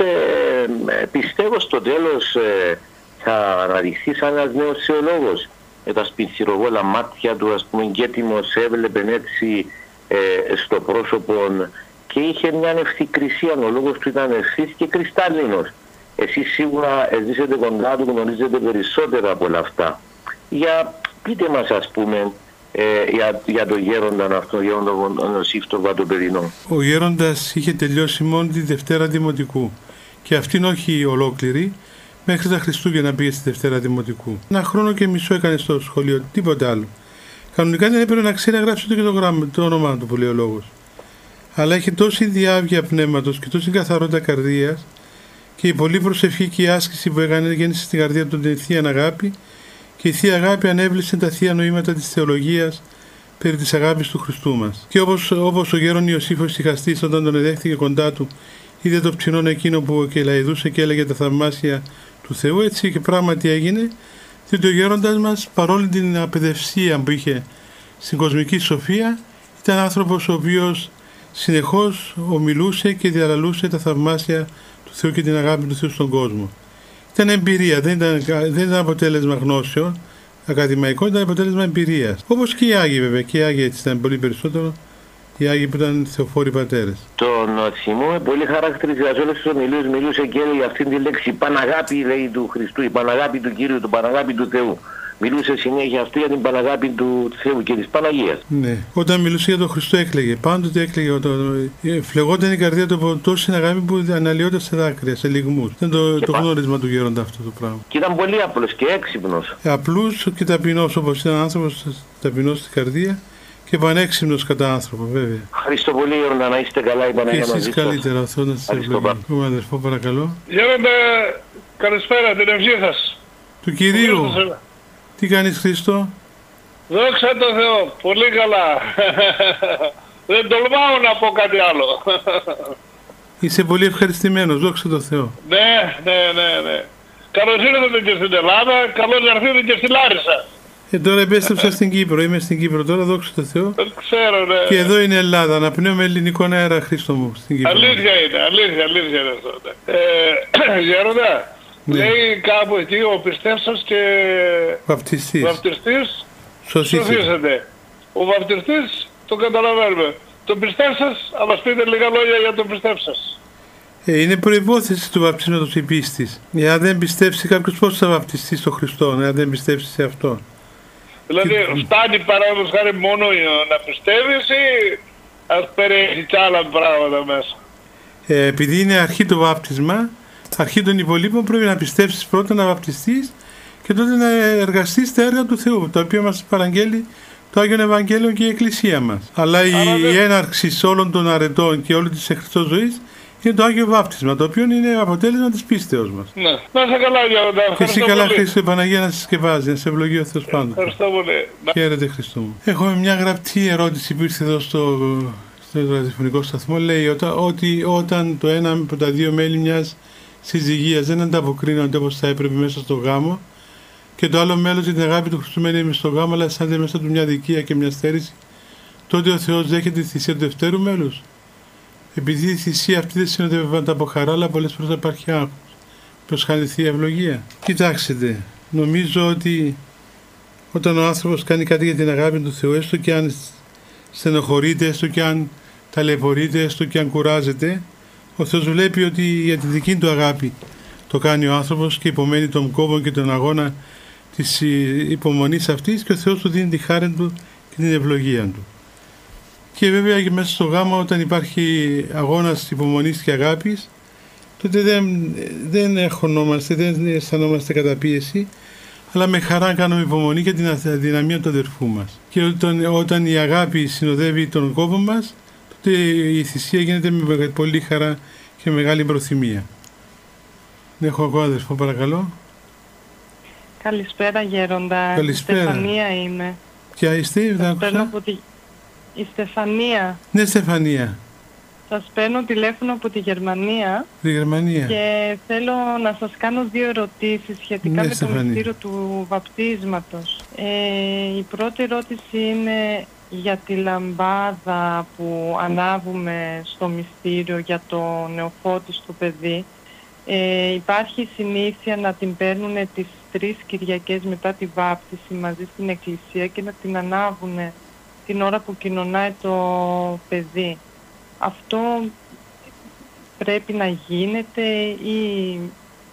ε, πιστεύω στο τέλος ε, θα αναδειχθεί σαν ένας νέος θεολόγος. Με τα σπιτσιροβόλα μάτια του, ας πούμε, και έτοιμος έβλεπε έτσι ε, στο πρόσωπο και είχε μια ευθυκρισία. Ο λόγος του ήταν ευθύς και κρυστάλλινος. εσείς σίγουρα ζήσετε κοντά του, γνωρίζετε περισσότερα από όλα αυτά. Για πείτε μας, ας πούμε, ε, για, για το γέροντα αυτό, για τον Ιωσήφ το Βατοπεδινό. Ο γέροντας είχε τελειώσει μόνο τη Δευτέρα Δημοτικού και αυτήν όχι ολόκληρη, μέχρι τα Χριστούγεννα πήγε στη Δευτέρα Δημοτικού. Ένα χρόνο και μισό έκανε στο σχολείο, τίποτε άλλο. Κανονικά δεν έπρεπε να ξέρει να γράψει ούτε και το, γράμμα, το όνομά του, που λέει ο λόγος. Αλλά είχε τόση διάβγεια πνεύματος και τόση καθαρότητα καρδίας και η πολλή προσευχή και η άσκηση που έκανε γέννησε στην καρδία του την θεία αγάπη, και η θεία αγάπη ανέβλησε τα θεία νοήματα της θεολογίας περί της αγάπης του Χριστού μας. Και όπως, όπως ο γέρον Ιωσήφ ο ησυχαστής, όταν τον εδέχθηκε κοντά του, είδε το ψινόν εκείνο που κελαϊδούσε και έλεγε τα θαυμάσια του Θεού, έτσι και πράγματι έγινε, διότι ο γέροντας μας, παρόλη την απαιδευσία που είχε στην κοσμική σοφία, ήταν άνθρωπος ο οποίος συνεχώς ομιλούσε και διαλαλούσε τα θαυμάσια του Θεού και την αγάπη του Θεού στον κόσμο. Ήταν εμπειρία, δεν ήταν, δεν ήταν αποτέλεσμα γνώσεων ακαδημαϊκό, ήταν αποτέλεσμα εμπειρίας. Όπως και οι Άγιοι, βέβαια, και οι Άγιοι έτσι ήταν πολύ περισσότερο, οι Άγιοι που ήταν θεοφόροι πατέρες. Τον θυμούμε πολύ χαρακτηριστικά, σε όλες τις ομιλίες μιλούσε και έλεγε αυτή τη λέξη Παναγάπη, λέει, του Χριστού, η Παναγάπη του Κύριου, του Παναγάπη του Θεού. Μιλούσε συνέχεια αυτή για την Παναγάπη του Θεού και της Παναγίας. Ναι, όταν μιλούσε για τον Χριστό έκλαιγε. Πάντοτε έκλαιγε. Όταν... Φλεγόταν η καρδία του από τόση αγάπη που αναλυόταν σε δάκρυα, σε λυγμούς. Ήταν το, το πά... γνώρισμα του γέροντα αυτό το πράγμα. Και ήταν πολύ απλός και έξυπνος. Απλούς και ταπεινός, όπως ήταν άνθρωπος, ταπεινός στην καρδία και πανέξυπνος κατά άνθρωπο, βέβαια. Ευχαριστώ πολύ, γέροντα, να είστε καλά, η Παναγία μαζί σας. Και εσείς καλύτερα, αυτό να σας ευλογεί. Πούμε, αδερφό, παρακαλώ. Γέροντα, καλησπέρα, την ευχή σας. Του Κυρίου. Τι κάνεις, Χρήστο? Δόξα τω Θεώ, πολύ καλά. Δεν τολμάω να πω κάτι άλλο. Είσαι πολύ ευχαριστημένος, δόξα τω Θεώ. Ναι, ναι, ναι, ναι. Καλώς ήρθατε και στην Ελλάδα, καλώς ήρθατε και στη Λάρισα. Ε, τώρα επέστρεψα στην Κύπρο, είμαι στην Κύπρο τώρα, δόξα τω Θεώ. Ξέρω, ναι. Και εδώ είναι Ελλάδα, να πνέουμε ελληνικό αέρα, Χρήστο μου, στην Κύπρο. Αλήθεια είναι, αλήθεια, αλήθεια είναι αυτό. Ε, Γέροντα. Ναι. Λέει κάπου εκεί ο πιστεύσας και βαπτιστής, βαπτιστής σωθήσετε. Ο βαπτιστής το καταλαβαίνουμε. Το πιστεύσας, αλλά μας πείτε λίγα λόγια για το πιστεύσας. Ε, είναι προϋπόθεση του βαπτίσματος η πίστης. Εάν δεν πιστεύσει κάποιος, πώς θα βαπτιστεί στον Χριστό, εάν δεν πιστεύσει σε Αυτόν. Δηλαδή και... φτάνει παράδειγμα χάρη μόνο να πιστεύεις ή ας περιέχει κι άλλα πράγματα μέσα? Ε, επειδή είναι αρχή το βάπτισμα, αρχή των υπολείπων, πρέπει να πιστέψεις πρώτα, να βαπτιστείς και τότε να εργαστείς τα έργα του Θεού, τα οποία μας παραγγέλει το Άγιον Ευαγγέλιο και η Εκκλησία μας. Αλλά η, η έναρξη όλων των αρετών και όλη της Χριστός ζωής είναι το Άγιο Βάπτισμα, το οποίο είναι αποτέλεσμα της πίστεως μας. Ναι, να είσαι καλά, Γέροντα. Και εσύ καλά, Χριστέ, Παναγία, να συσκευάζει, να σε ευλογεί ο Θεός πάντοτε. Ευχαριστώ πολύ. Χαίρετε, Χριστό μου. Έχουμε μια γραπτή ερώτηση που ήρθε εδώ στο, στο ραδιοφωνικό σταθμό. Λέει ότι, ότι όταν το ένα από τα δύο μέλη μιας συζυγίας δεν ανταποκρίνονται όπως θα έπρεπε μέσα στο γάμο και το άλλο μέλος για την αγάπη του Χριστού μένει μες στο γάμο, αλλά αισθάνεται μέσα του μια δικία και μια στέρηση, τότε ο Θεός δέχεται τη θυσία του δευτέρου μέλους. Επειδή η θυσία αυτή δεν συνοδεύεται από χαρά, αλλά πολλές φορές υπάρχει άγχος. Πώς χάνει θεία ευλογία? Κοιτάξτε, νομίζω ότι όταν ο άνθρωπος κάνει κάτι για την αγάπη του Θεού, έστω και αν στενοχωρείται, έστω και αν ταλαιπωρείται, έστω και αν κουράζεται, ο Θεός βλέπει ότι για τη δική του αγάπη το κάνει ο άνθρωπος και υπομένει τον κόπο και τον αγώνα της υπομονής αυτής και ο Θεός του δίνει τη χάρη του και την ευλογία του. Και βέβαια και μέσα στο γάμο, όταν υπάρχει αγώνας υπομονής και αγάπης, τότε δεν, δεν εχωνόμαστε, δεν αισθανόμαστε καταπίεση, αλλά με χαρά κάνουμε υπομονή και την αδυναμία του αδερφού μας. Και όταν, όταν η αγάπη συνοδεύει τον κόπο μας, τότε η θυσία γίνεται με πολύ χαρά και μεγάλη προθυμία. Έχω ακόμα αδερφό, παρακαλώ. Καλησπέρα, Γέροντα. Καλησπέρα. Η Στεφανία είμαι. Ποια είστε, δεν άκουσα. Τη... Η Στεφανία. Ναι, Στεφανία. Σας παίρνω τηλέφωνο από τη Γερμανία. Τη Γερμανία. Και θέλω να σας κάνω δύο ερωτήσεις σχετικά ναι, με Στεφανία. το μυστήριο του βαπτίσματος. Ε, η πρώτη ερώτηση είναι για τη λαμπάδα που ανάβουμε στο μυστήριο για το νεοφώτιστο παιδί. Ε, υπάρχει συνήθεια να την παίρνουν τις τρεις Κυριακές μετά τη βάπτιση μαζί στην εκκλησία και να την ανάβουν την ώρα που κοινωνάει το παιδί. Αυτό πρέπει να γίνεται ή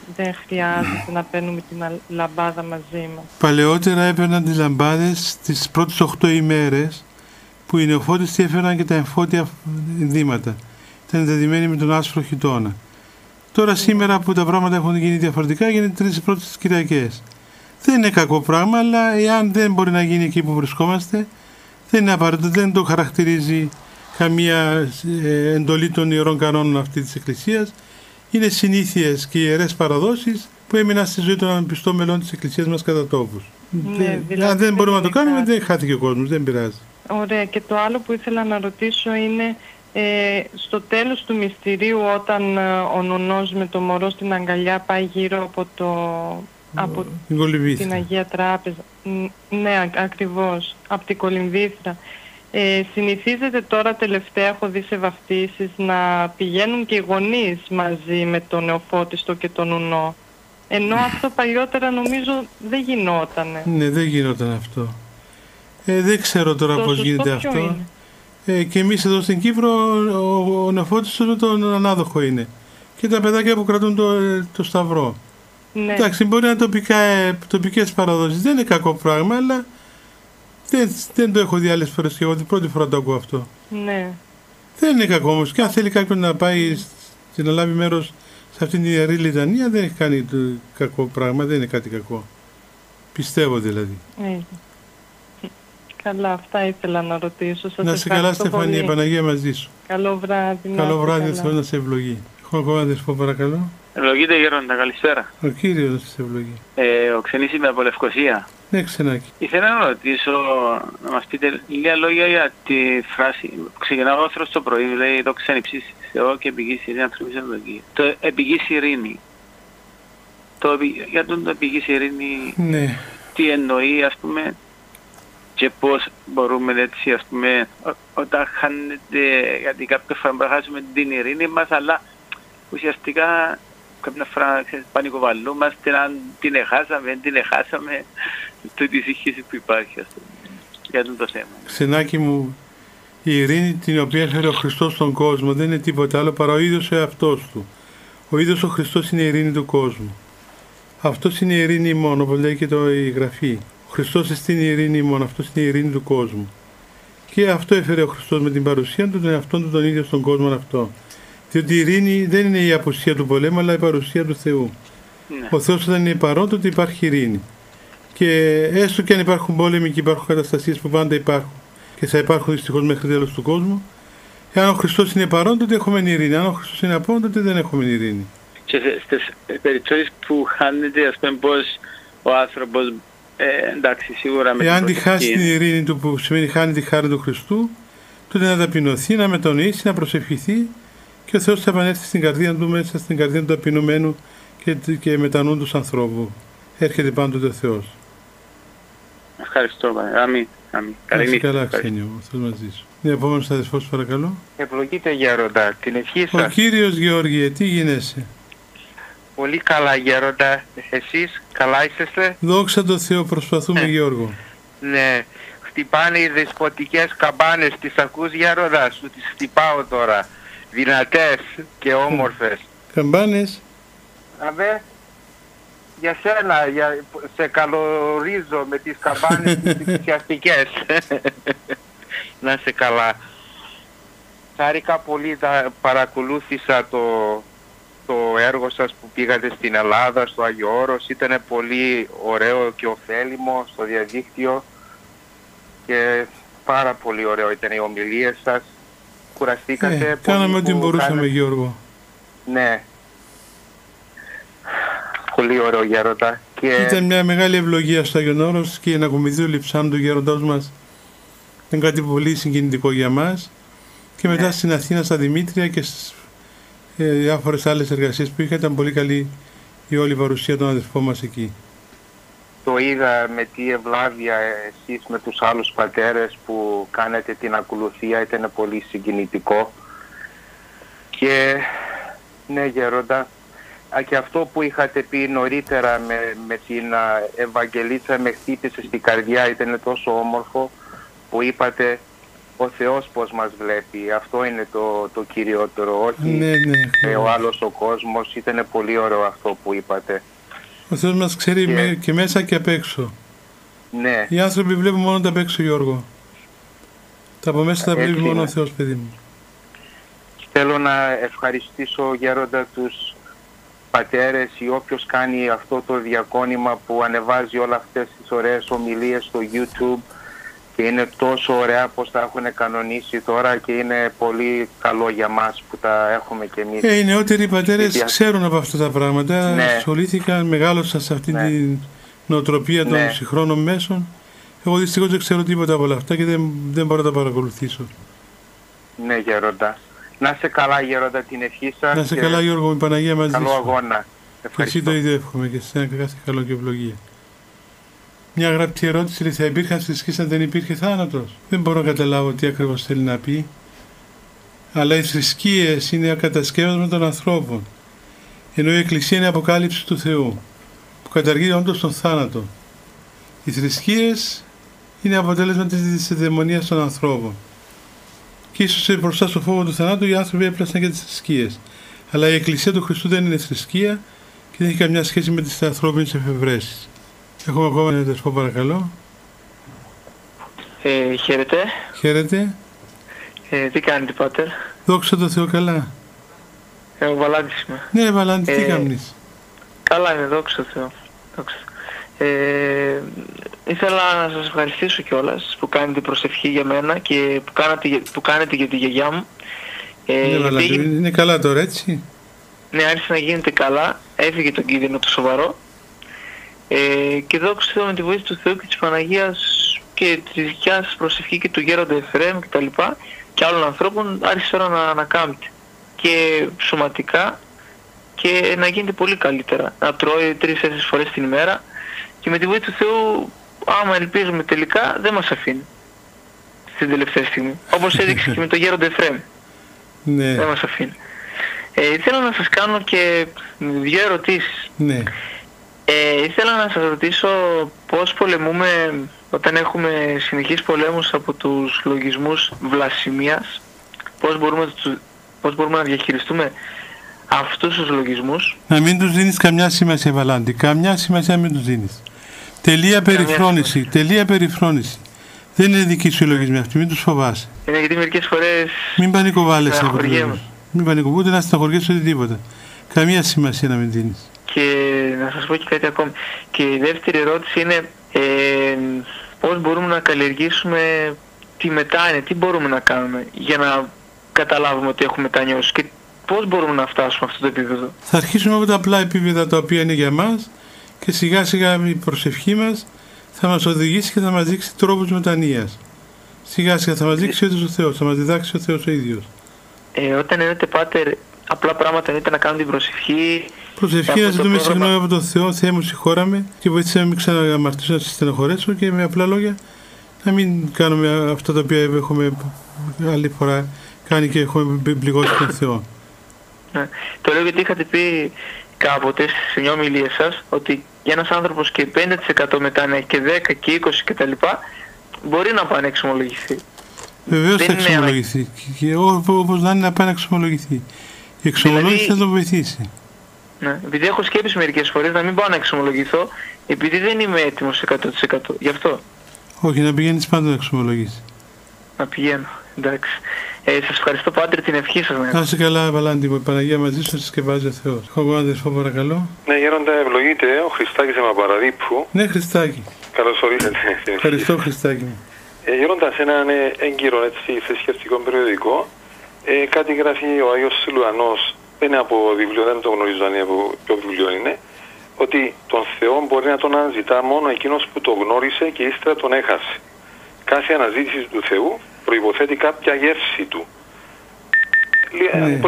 δεν χρειάζεται να παίρνουμε την λαμπάδα μαζί μας. Παλαιότερα έπαιρναν τις λαμπάδες τις πρώτες οκτώ ημέρες που οι νεοφώτιστοι έφεραν και τα εμφώτια ενδύματα. Ήταν δεδημένοι με τον άσπρο χιτώνα. Τώρα σήμερα που τα πράγματα έχουν γίνει διαφορετικά γίνεται τρεις πρώτες Κυριακές. Δεν είναι κακό πράγμα, αλλά εάν δεν μπορεί να γίνει εκεί που βρισκόμαστε, δεν είναι απαραίτητο, δεν το χαρακτηρίζει καμία ε, εντολή των ιερών κανόνων αυτή της Εκκλησίας. Είναι συνήθειες και ιερές παραδόσεις που έμειναν στη ζωή των πιστών μελών της Εκκλησίας μας κατά τόπους. Ναι, δηλαδή αν δεν μπορούμε να το κάνουμε, δεν χάθηκε ο κόσμος, δεν πειράζει. Ωραία, και το άλλο που ήθελα να ρωτήσω είναι ε, στο τέλος του μυστηρίου, όταν ε, ο νονός με το μωρό στην αγκαλιά πάει γύρω από, το, από την Αγία Τράπεζα, ναι ακριβώς, από την Κολυμβήθρα, ε, συνηθίζεται τώρα τελευταία, έχω δει σε βαφτίσεις, να πηγαίνουν και οι γονείς μαζί με τον νεοφώτιστο και τον νουνό, ενώ αυτό παλιότερα νομίζω δεν γινότανε. Ναι, δεν γινόταν αυτό. Ε, δεν ξέρω τώρα το πώς γίνεται αυτό. Ε, και εμείς εδώ στην Κύπρο ο, ο νεοφώτιστος τον ανάδοχο είναι. Και τα παιδάκια που κρατούν το, το σταυρό. Ναι. Εντάξει, μπορεί να είναι τοπικά, τοπικές παραδόσεις. Δεν είναι κακό πράγμα, αλλά δεν, δεν το έχω δει άλλες φορές και εγώ την πρώτη φορά το ακούω αυτό. Ναι. Δεν είναι κακό όμως. Και αν θέλει κάποιον να πάει να λάβει μέρος σε αυτήν την ιερή λιτανία, δεν έχει κάνει το κακό πράγμα, δεν είναι κάτι κακό. Πιστεύω δηλαδή. Ναι. Καλά, αυτά ήθελα να ρωτήσω. Σας να σε καλά, Στεφανία, Παναγία μαζί σου. Καλό βράδυ. Καλό βράδυ, Θεός να σε ευλογεί. Έχω ακόμα αδερφό, παρακαλώ. Ευλογείτε γέροντα, καλησπέρα. Ο Κύριος να σε ευλογεί. Ε, ο Ξενής είμαι από Λευκοσία. Ναι, Ξενάκη. Ήθελα να ρωτήσω, να μας πείτε λίγα λόγια για τη φράση. Ξεκινάω όθρος το πρωί, λέει το ξενυψής Θεό και επιγής ειρήνη, ανθρωπής ευλογία. Το επιγής ειρήνη. Το, για τον το επιγής ειρήνη, ναι. Τι εννοεί, ας πούμε, και πώς μπορούμε έτσι, ας πούμε, ό, όταν χάνεται, γιατί κάποια φορά μπορούμε να χάσουμε την ειρήνη μας, αλλά ουσιαστικά κάποια φορά πανικοβαλλούμαστε αν την εχάσαμε, αν την εχάσαμε, το τη συγχύση που υπάρχει, ας πούμε, για αυτό το θέμα. Ξενάκη μου, η ειρήνη την οποία έφερε ο Χριστός στον κόσμο δεν είναι τίποτα άλλο παρά ο ίδιος ο εαυτός του. Ο ίδιος ο Χριστός είναι η ειρήνη του κόσμου. Αυτός είναι η ειρήνη μόνο, όπως λέει και το, η Γραφή. Ο Χριστός εστίν η ειρήνη μόνο, αυτός είναι η ειρήνη του κόσμου. Και αυτό έφερε ο Χριστός με την παρουσία του, τον εαυτόν του τον ίδιο στον κόσμο αυτό. Διότι η ειρήνη δεν είναι η απουσία του πολέμου, αλλά η παρουσία του Θεού. Ναι. Ο Θεός όταν είναι παρόν, τότε υπάρχει ειρήνη. Και έστω και αν υπάρχουν πόλεμοι και υπάρχουν καταστασίες που πάντα υπάρχουν και θα υπάρχουν δυστυχώς μέχρι τέλος του κόσμου, εάν ο Χριστός είναι παρόν, τότε έχουμε ειρήνη. Αν ο Χριστός είναι απόν, τότε δεν έχουμε ειρήνη. Και στις περιπτώσεις που χάνεται, ας πούμε, πώς ο άνθρωπος, ε, εντάξει, σίγουρα με εάν την τη χάσει την ειρήνη του, που σημαίνει χάνει τη χάρη του Χριστού, τότε να ταπεινωθεί, να μετανοήσει, να προσευχηθεί και ο Θεός θα επανέλθει στην καρδία του, μέσα στην καρδία του ταπεινωμένου και, και μετανοούν τους ανθρώπου. Έρχεται πάντοτε ο Θεός. Ευχαριστώ, αμήν. Αμήν. Καλή νύχτα. Καλά, Ξένιο, ο Θεός μαζί σου. Ναι, επόμενος αδερφός, παρακαλώ. Ευλογείτε γέροντα, την ευχή σας. Ο Κύριος Γεώργιε, τι γίνεσαι? Πολύ καλά γέροντα, εσείς καλά είσαστε? Δόξα τω Θεώ, προσπαθούμε Γιώργο. Ναι, χτυπάνε οι δεσποτικές καμπάνες, τις ακούς γέροντα, σου τις χτυπάω τώρα. Δυνατές και όμορφες. Καμπάνες. Αβέ, για σένα, για, σε καλωρίζω με τις καμπάνες τις εκκλησιαστικές. Να είσαι καλά. Χάρηκα πολύ, τα παρακολούθησα το, το έργο σας που πήγατε στην Ελλάδα, στο Άγιο Όρος. Ήταν πολύ ωραίο και ωφέλιμο στο διαδίκτυο και πάρα πολύ ωραίο ήταν οι ομιλίες σας. Κουραστήκατε ε, πολύ. Κάναμε ό,τι μπορούσαμε, κάνατε... Γιώργο. Ναι. Πολύ ωραίο γέροντα. Και... Ήταν μια μεγάλη ευλογία στο Άγιον Όρος και η ανακομιδίου λειψάνου του γέροντός μας ήταν κάτι πολύ συγκινητικό για μας. Και μετά ναι. στην Αθήνα, στα Δημήτρια και στις ε, διάφορες άλλες εργασίες που είχα, ήταν πολύ καλή η όλη παρουσία των αδερφών μας εκεί. Το είδα με τι ευλάβεια εσείς με τους άλλους πατέρες που κάνετε την ακολουθία, ήταν πολύ συγκινητικό. Και ναι γέροντα, και αυτό που είχατε πει νωρίτερα με, με την Ευαγγελίτσα με χτύπησε στην καρδιά, ήταν τόσο όμορφο που είπατε ο Θεός πώς μας βλέπει. Αυτό είναι το, το κυριότερο, όχι ναι, ναι, ε, ο άλλος ο κόσμος. Ήταν πολύ ωραίο αυτό που είπατε. Ο Θεός μας ξέρει και, με, και μέσα και απ' έξω. Ναι. Οι άνθρωποι βλέπουν μόνο τα απ' έξω, Γιώργο. Τα από μέσα τα βλέπει μόνο ο Θεός, παιδί μου. Θέλω να ευχαριστήσω, Γέροντα, τους πατέρες ή όποιος κάνει αυτό το διακόνημα που ανεβάζει όλα αυτές τις ωραίες ομιλίες στο YouTube και είναι τόσο ωραία πως τα έχουν κανονίσει τώρα και είναι πολύ καλό για μας που τα έχουμε και εμείς. Ε, οι νεότεροι πατέρες δια... ξέρουν από αυτά τα πράγματα, ναι. ασχολήθηκαν, μεγάλωσαν σε αυτή ναι. την νοοτροπία των ναι. συγχρόνων μέσων. Εγώ δυστυχώς δεν ξέρω τίποτα από όλα αυτά και δεν, δεν μπορώ να τα παρακολουθήσω. Ναι, Γέροντα. Να είσαι καλά, Γέροντα, την ευχή σας. Να είσαι καλά, Γιώργο, η Παναγία μαζί καλό σου. Καλό αγώνα. Και εσύ το ίδιο εύχομαι και σε κάθε καλό και ευλογία. Μια γραπτή ερώτηση, λέει, θα υπήρχαν θρησκείες αν δεν υπήρχε θάνατος? Δεν μπορώ να καταλάβω τι ακριβώς θέλει να πει. Αλλά οι θρησκείες είναι ακατασκεύασμα των ανθρώπων. Ενώ η Εκκλησία είναι αποκάλυψη του Θεού, που καταργεί όντως τον θάνατο. Οι θρησκείες είναι αποτέλεσμα της δαιμονίας των ανθρώπων. Και ίσως μπροστά στο φόβο του θανάτου οι άνθρωποι έπλασαν και τις θρησκείες. Αλλά η Εκκλησία του Χριστού δεν είναι θρησκεία και δεν έχει καμιά σχέση με τις ανθρώπινες εφευρέσεις. Έχουμε ακόμα ένα αδερφό, παρακαλώ. Ε, χαίρετε. Χαίρετε. Ε, τι κάνετε, Πάτερ? Δόξα τω Θεώ, καλά. Ε, ο Βαλάντης είμαι. Ναι, Βαλάντη, ε, τι κάνεις? Καλά είμαι, δόξα τω Θεώ. Δόξα. Ε, ήθελα να σας ευχαριστήσω κιόλας που κάνετε προσευχή για μένα και που κάνετε, που κάνετε για τη γιαγιά μου. Ε, ναι, Βαλάντη, έγινε... είναι καλά τώρα, έτσι? Ναι, άρχισε να γίνεται καλά, έφυγε τον κίνδυνο το σοβαρό. Ε, και δόξα τω Θεώ, με τη βοήθεια του Θεού και της Παναγίας και τη δικιά σας προσευχή και του Γέροντα Εφραίμ και τα λοιπά και άλλων ανθρώπων άρχισε τώρα να ανακάμπτει και σωματικά και να γίνεται πολύ καλύτερα. Να τρώει τρεις-τέσσερις φορές την ημέρα και με τη βοήθεια του Θεού, άμα ελπίζουμε τελικά, δεν μας αφήνει στην τελευταία στιγμή. Όπως έδειξε και με τον Γέροντα Εφραίμ. Ναι. Δεν μας αφήνει. Ε, ήθελα να σας κάνω και δύο ερωτήσεις. Ναι. Ε, ήθελα να σας ρωτήσω πώς πολεμούμε όταν έχουμε συνεχείς πολέμους από τους λογισμούς βλασιμίας, πώς μπορούμε, πώς μπορούμε να διαχειριστούμε αυτούς τους λογισμούς. Να μην τους δίνεις καμιά σημασία, Βαλάντη, καμιά σημασία μην τους δίνεις. Τελεία περιφρόνηση, τελεία περιφρόνηση. Δεν είναι δική σου η λογισμή αυτή, μην τους φοβάσαι. Είναι γιατί μερικές φορές... Μην πανικοβάλλεσαι από τους λογισμούς. Μην πανικοβάλλεσαι, ούτε να στεναχωριέσαι ούτε τίποτα. Καμία σημασία να μην δίνεις. Και να σας πω και κάτι ακόμη. Και η δεύτερη ερώτηση είναι ε, πώς μπορούμε να καλλιεργήσουμε τη μετάνοια, τι μπορούμε να κάνουμε για να καταλάβουμε ότι έχουμε μετανιώσει και πώς μπορούμε να φτάσουμε αυτό το επίπεδο. Θα αρχίσουμε από τα απλά επίπεδα τα οποία είναι για μας και σιγά σιγά η προσευχή μας θα μας οδηγήσει και θα μας δείξει τρόπους μετανοίας. Σιγά σιγά θα μας δείξει ο Θεός, θα μας διδάξει ο Θεός ο ίδιος. Ε, όταν εννοείται, Πάτερ, απλά πράγματα εννοείται να κάνουμε την προσευχή. Προσευχή να ζητούμε συγγνώμη από τον Θεό, Θεέ μου συγχώραμε και βοήθησε να μην ξαναμαρτήσω, να σε στενοχωρέσω και με απλά λόγια να μην κάνουμε αυτά τα οποία έχουμε άλλη φορά κάνει και έχουμε πληγώσει τον Θεό. Ναι. Το λέω γιατί είχατε πει κάποτε σε μια ομιλία σας ότι για ένας άνθρωπος και πέντε τοις εκατό μετάνοια και δέκα και είκοσι κτλ. Μπορεί να πάει να εξομολογηθεί. Βεβαίως θα εξομολογηθεί. Είναι... Και όπως να είναι να πάει να εξομολογηθεί. Η εξομολόγηση δηλαδή... θα τον βοηθήσει. Ναι, επειδή έχω σκέψει μερικές φορές να μην πάω να εξομολογηθώ, επειδή δεν είμαι έτοιμος εκατό τοις εκατό. Γι' αυτό. Όχι, να πηγαίνεις πάντα να εξομολογήσεις. Να πηγαίνω, εντάξει. Ε, σας ευχαριστώ, Πάτερ, την ευχή σας. Να είσαι καλά, Βαλάντη μου, η Παναγία μαζί σου, συσκευάζει ο Θεός. Έχω εγώ αδερφό, παρακαλώ. Ναι, Γέροντα, ευλογείτε, ο Χριστάκης Εμαπαραδίπου. Ναι, Χριστάκη. Καλώς ορίσατε. Ευχαριστώ, Χριστάκη μου. Ε, Γέροντα, σε έναν έγκυρο θρησκευτικό περιοδικό, ε, κάτι γράφει ο Άγιος Σιλουανός, δεν είναι από βιβλίο, δεν το γνωρίζω αν είναι από ποιο βιβλίο είναι, ότι τον Θεό μπορεί να τον αναζητά μόνο εκείνος που το γνώρισε και ύστερα τον έχασε. Κάθε αναζήτηση του Θεού προϋποθέτει κάποια γεύση του. Ναι,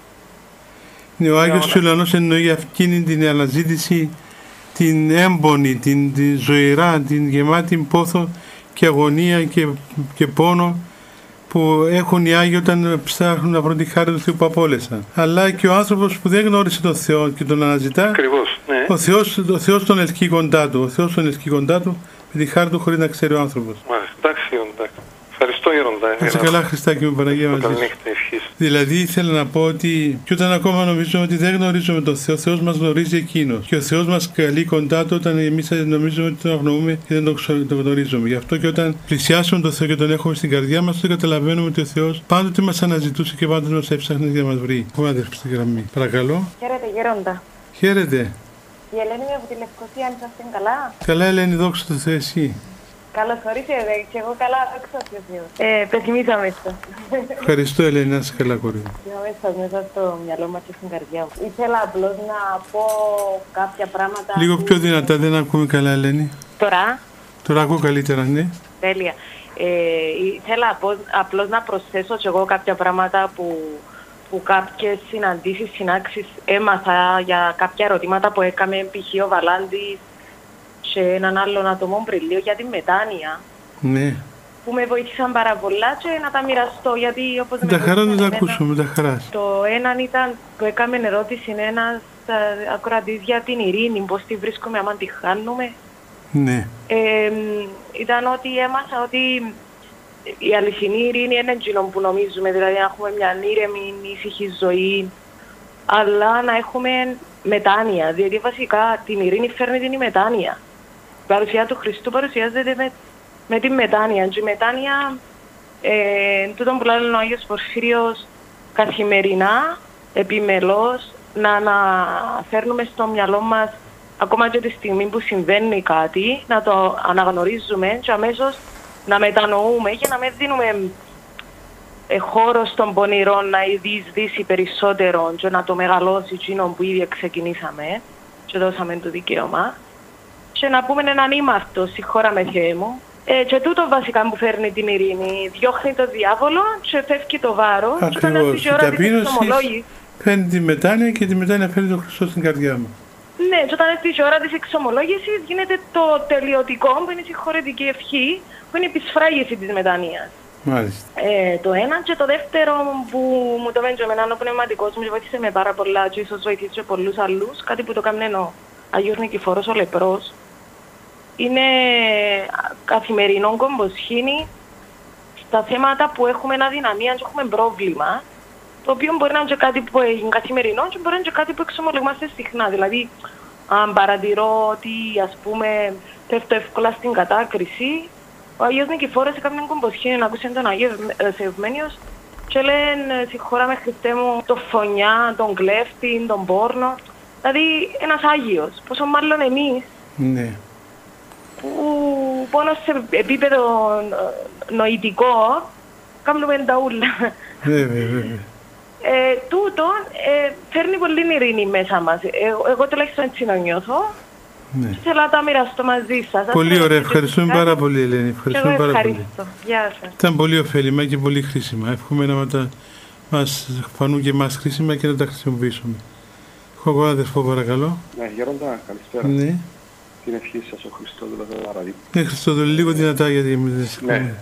ναι, ο Άγιος Σιλουανός εννοεί αυτήν την αναζήτηση, την έμπονη, την, την ζωηρά, την γεμάτη πόθο και αγωνία και, και πόνο που έχουν οι Άγιοι όταν ψάχνουν να βρουν τη χάρη του Θεού που απόλεσαν. Αλλά και ο άνθρωπος που δεν γνώρισε τον Θεό και τον αναζητά, ακριβώς, ναι. ο, Θεός, ο Θεός τον ελκύει κοντά του. Ο Θεός τον ελκύει κοντά του με τη χάρη του χωρίς να ξέρει ο άνθρωπος. Μάλιστα, εντάξει, εντάξει. Ευχαριστώ, Γέροντα. Να σε καλά, Χριστάκη μου, Παναγία μαζί σου. Δηλαδή ήθελα να πω ότι και όταν ακόμα νομίζουμε ότι δεν γνωρίζουμε τον Θεό, ο Θεός μας γνωρίζει εκείνος. Και ο Θεός μας καλεί κοντά του όταν εμείς νομίζουμε ότι τον αγνοούμε και δεν τον γνωρίζουμε. Γι' αυτό και όταν πλησιάσουμε τον Θεό και τον έχουμε στην καρδιά μας, τότε καταλαβαίνουμε ότι ο Θεός πάντοτε μας αναζητούσε και πάντοτε μας έψαχνε για να μας βρει. Έχουμε αδερφή στη γραμμή. Παρακαλώ. Χαίρετε, Γέροντα. Χαίρετε. Η Ελένη από τη Λευκοσία, αν σας είναι καλά. Καλά, Ελένη, δόξα τω Θεώ, εσύ. Καλώς ορίσατε και εγώ καλά, δόξα τω Θεώ. Ε, πεθυμίσαμε στο. Ευχαριστώ, Ελένη, να είσαι καλά, κορίτσι. Είμαι σας μέσα στο μυαλό μας και στην καρδιά μου. Ήθελα απλώς να πω κάποια πράγματα. Λίγο πιο δυνατά, δεν ακούμε καλά, Ελένη. Τώρα. Τώρα ακούω καλύτερα, ναι. Τέλεια. Ε, ήθελα απλώς να προσθέσω και εγώ κάποια πράγματα που, που κάποιες συναντήσεις, συνάξεις έμαθα για κάποια ερωτήματα που έκαμε π.χ. ο Βαλάντης σε έναν άλλον ατομό πριν λίγο για τη μετάνοια. Ναι. Που με βοήθησαν πάρα πολλά και να τα μοιραστώ γιατί όπως με τα χαρά να τα ακούσουμε, με τα χαρά. Το έναν ήταν που έκαμε ερώτηση ένας ακροατής για την ειρήνη, πώς τη βρίσκουμε άμα τη χάνουμε. Ναι. Ε, ήταν ότι έμαθα ότι η αληθινή ειρήνη είναι εκείνο που νομίζουμε, δηλαδή να έχουμε μια ήρεμη, ήσυχη ζωή, αλλά να έχουμε μετάνοια, διότι βασικά την ειρήνη φέρνει την μετάνοια. Η παρουσία του Χριστού παρουσιάζεται με, με την μετάνοια. Και η μετάνοια, ε, τούτον που λέει ο Άγιος Πορφύριος, καθημερινά, επιμελώς, να αναφέρνουμε στο μυαλό μας ακόμα και τη στιγμή που συμβαίνει κάτι, να το αναγνωρίζουμε και αμέσως να μετανοούμε και να μην δίνουμε ε, χώρο στον πονηρό να διεισδύσει περισσότερο και να το μεγαλώσει εκείνο που ήδη ξεκινήσαμε και δώσαμε το δικαίωμα και να πούμε έναν ήμαρτο, συγχώραμε Θεέ μου. Ε, και τούτο βασικά που φέρνει την ειρήνη, διώχνει το διάβολο και φεύγει το βάρος. Ακριβώς, η ταπείνωση φέρνει τη μετάνοια και τη μετάνοια φέρνει τον Χριστό στην καρδιά μου. Ναι, και όταν έρθει η ώρα της εξομολόγησης γίνεται το τελειωτικό που είναι η συγχωρετική ευχή, που είναι η επισφράγηση της μετανοίας. Μάλιστα. Ε, το ένα και το δεύτερο που μου το βέντζω εμένα ο πνευματικός μου και βοήθησε με πάρα πολλά και ίσως βοηθήσει και πολλούς άλλους, κάτι που το κάνει ο Αγίος Νικηφόρος ο Λεπρός, είναι καθημερινό κομποσχήνι στα θέματα που έχουμε αδυναμία και έχουμε πρόβλημα, το οποίο μπορεί να είναι και κάτι που είναι καθημερινό και μπορεί να είναι και κάτι που εξομολογούμαστε συχνά. Δηλαδή, αν παρατηρώ ότι, ας πούμε, πέφτω εύκολα στην κατάκριση, ο Αγίος Νικηφόρος έκανε μια κομποσχήνη να ακούσει τον Αγίο Ευμαίνιος και λένε «Συγχωράμε Χριστέ μου το φωνιά, τον κλέφτη, τον πόρνο». Δηλαδή, ένας Άγιος, πόσο μάλλον εμείς, ναι. που πάνω σε επίπεδο νοητικό κάνουμε τα ούλα. Βέβαια, βέβαια. Ε, τούτο ε, φέρνει πολύ ειρήνη μέσα μας. Ε, εγώ τουλάχιστον έτσι να νιώθω. Ναι. Θέλω να τα μοιραστώ μαζί σας. Πολύ ωραία. Ευχαριστούμε πάρα πολύ, Ελένη. Ευχαριστούμε εγώ πάρα ευχαριστώ. πολύ. Γεια σας. Ήταν πολύ ωφέλιμα και πολύ χρήσιμα. Εύχομαι να τα, μας φανούν και εμάς χρήσιμα και να τα χρησιμοποιήσουμε. Έχω εγώ αδερφό, παρακαλώ. Ναι, Γέροντα, καλησπέρα. Ναι. Την ευχή σας, ο Χριστόδουλος Παραδείγμα. Ναι, Χριστόδουλο, λίγο δυνατά γιατί δεν ναι.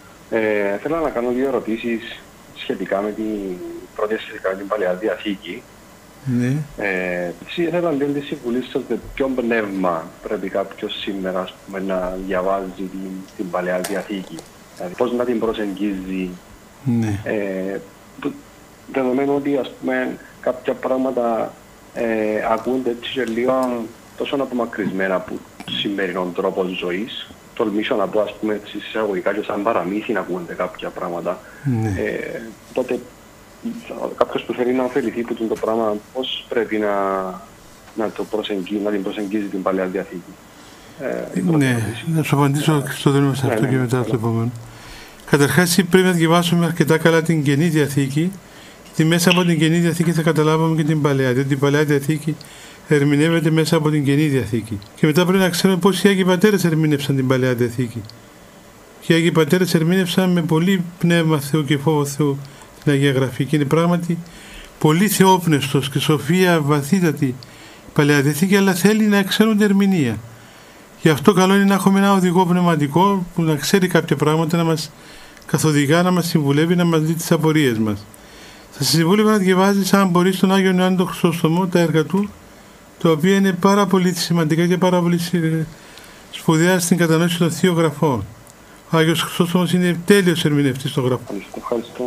ε, Θέλω να κάνω δύο ερωτήσεις σχετικά με την πρώτη σχετικά με την Παλαιά Διαθήκη. Ναι. Ε, ήθελα να την συμβουλή σας με ποιο πνεύμα πρέπει κάποιος σήμερα ας πούμε, να διαβάζει την, την Παλαιά Διαθήκη. Δηλαδή πώς να την προσεγγίζει. Ναι. Ε, δεδομένου ότι ας πούμε κάποια πράγματα ε, ακούνται έτσι και λίγο τόσο απομακρυσμένα από σημερινόν τρόπο ζωής. Τολμήσω να πω, ας πούμε, εισαγωγικά και σαν παραμύθι να ακούνται κάποια πράγματα. Ναι. Ε, τότε κάποιος που θέλει να ωφεληθεί από το πράγμα, πώς πρέπει να, να, το προσεγγί, να την προσεγγίζει την Παλαιά Διαθήκη. Ε, ναι, να σου απαντήσω στο δίνουμε σε αυτό ναι, ναι, και μετά ναι. το επόμενο. Καταρχάς πρέπει να διαβάσουμε αρκετά καλά την Καινή Διαθήκη, γιατί μέσα από την Καινή Διαθήκη θα καταλάβουμε και την Παλαιά, διότι η Παλαιά Διαθήκη ερμηνεύεται μέσα από την Καινή Διαθήκη. Και μετά πρέπει να ξέρουμε πώς οι Άγιοι Πατέρες ερμήνευσαν την Παλαιά Διαθήκη. Και οι Άγιοι Πατέρες ερμήνευσαν με πολύ πνεύμα Θεού και φόβο Θεού την Αγία Γραφή. Και είναι πράγματι πολύ θεόπνευστος και σοφία βαθύτατη η Παλαιά Διαθήκη, αλλά θέλει να ξέρουν την ερμηνεία. Γι' αυτό καλό είναι να έχουμε ένα οδηγό πνευματικό που να ξέρει κάποια πράγματα, να μας καθοδηγά, να μας συμβουλεύει, να μας δει τις απορίες μας. Θα σας συμβούλευα να διαβάζεις, αν μπορεί, τον Άγιο Ιωάννη τον Χρυσόστομο, τα έργα του, τα οποία είναι πάρα πολύ σημαντικά και πάρα πολύ σπουδαία στην κατανόηση των θείων γραφών. Ο Άγιος Χριστός όμως είναι τέλειος ερμηνευτής στο γράφο. Ευχαριστώ, ευχαριστώ.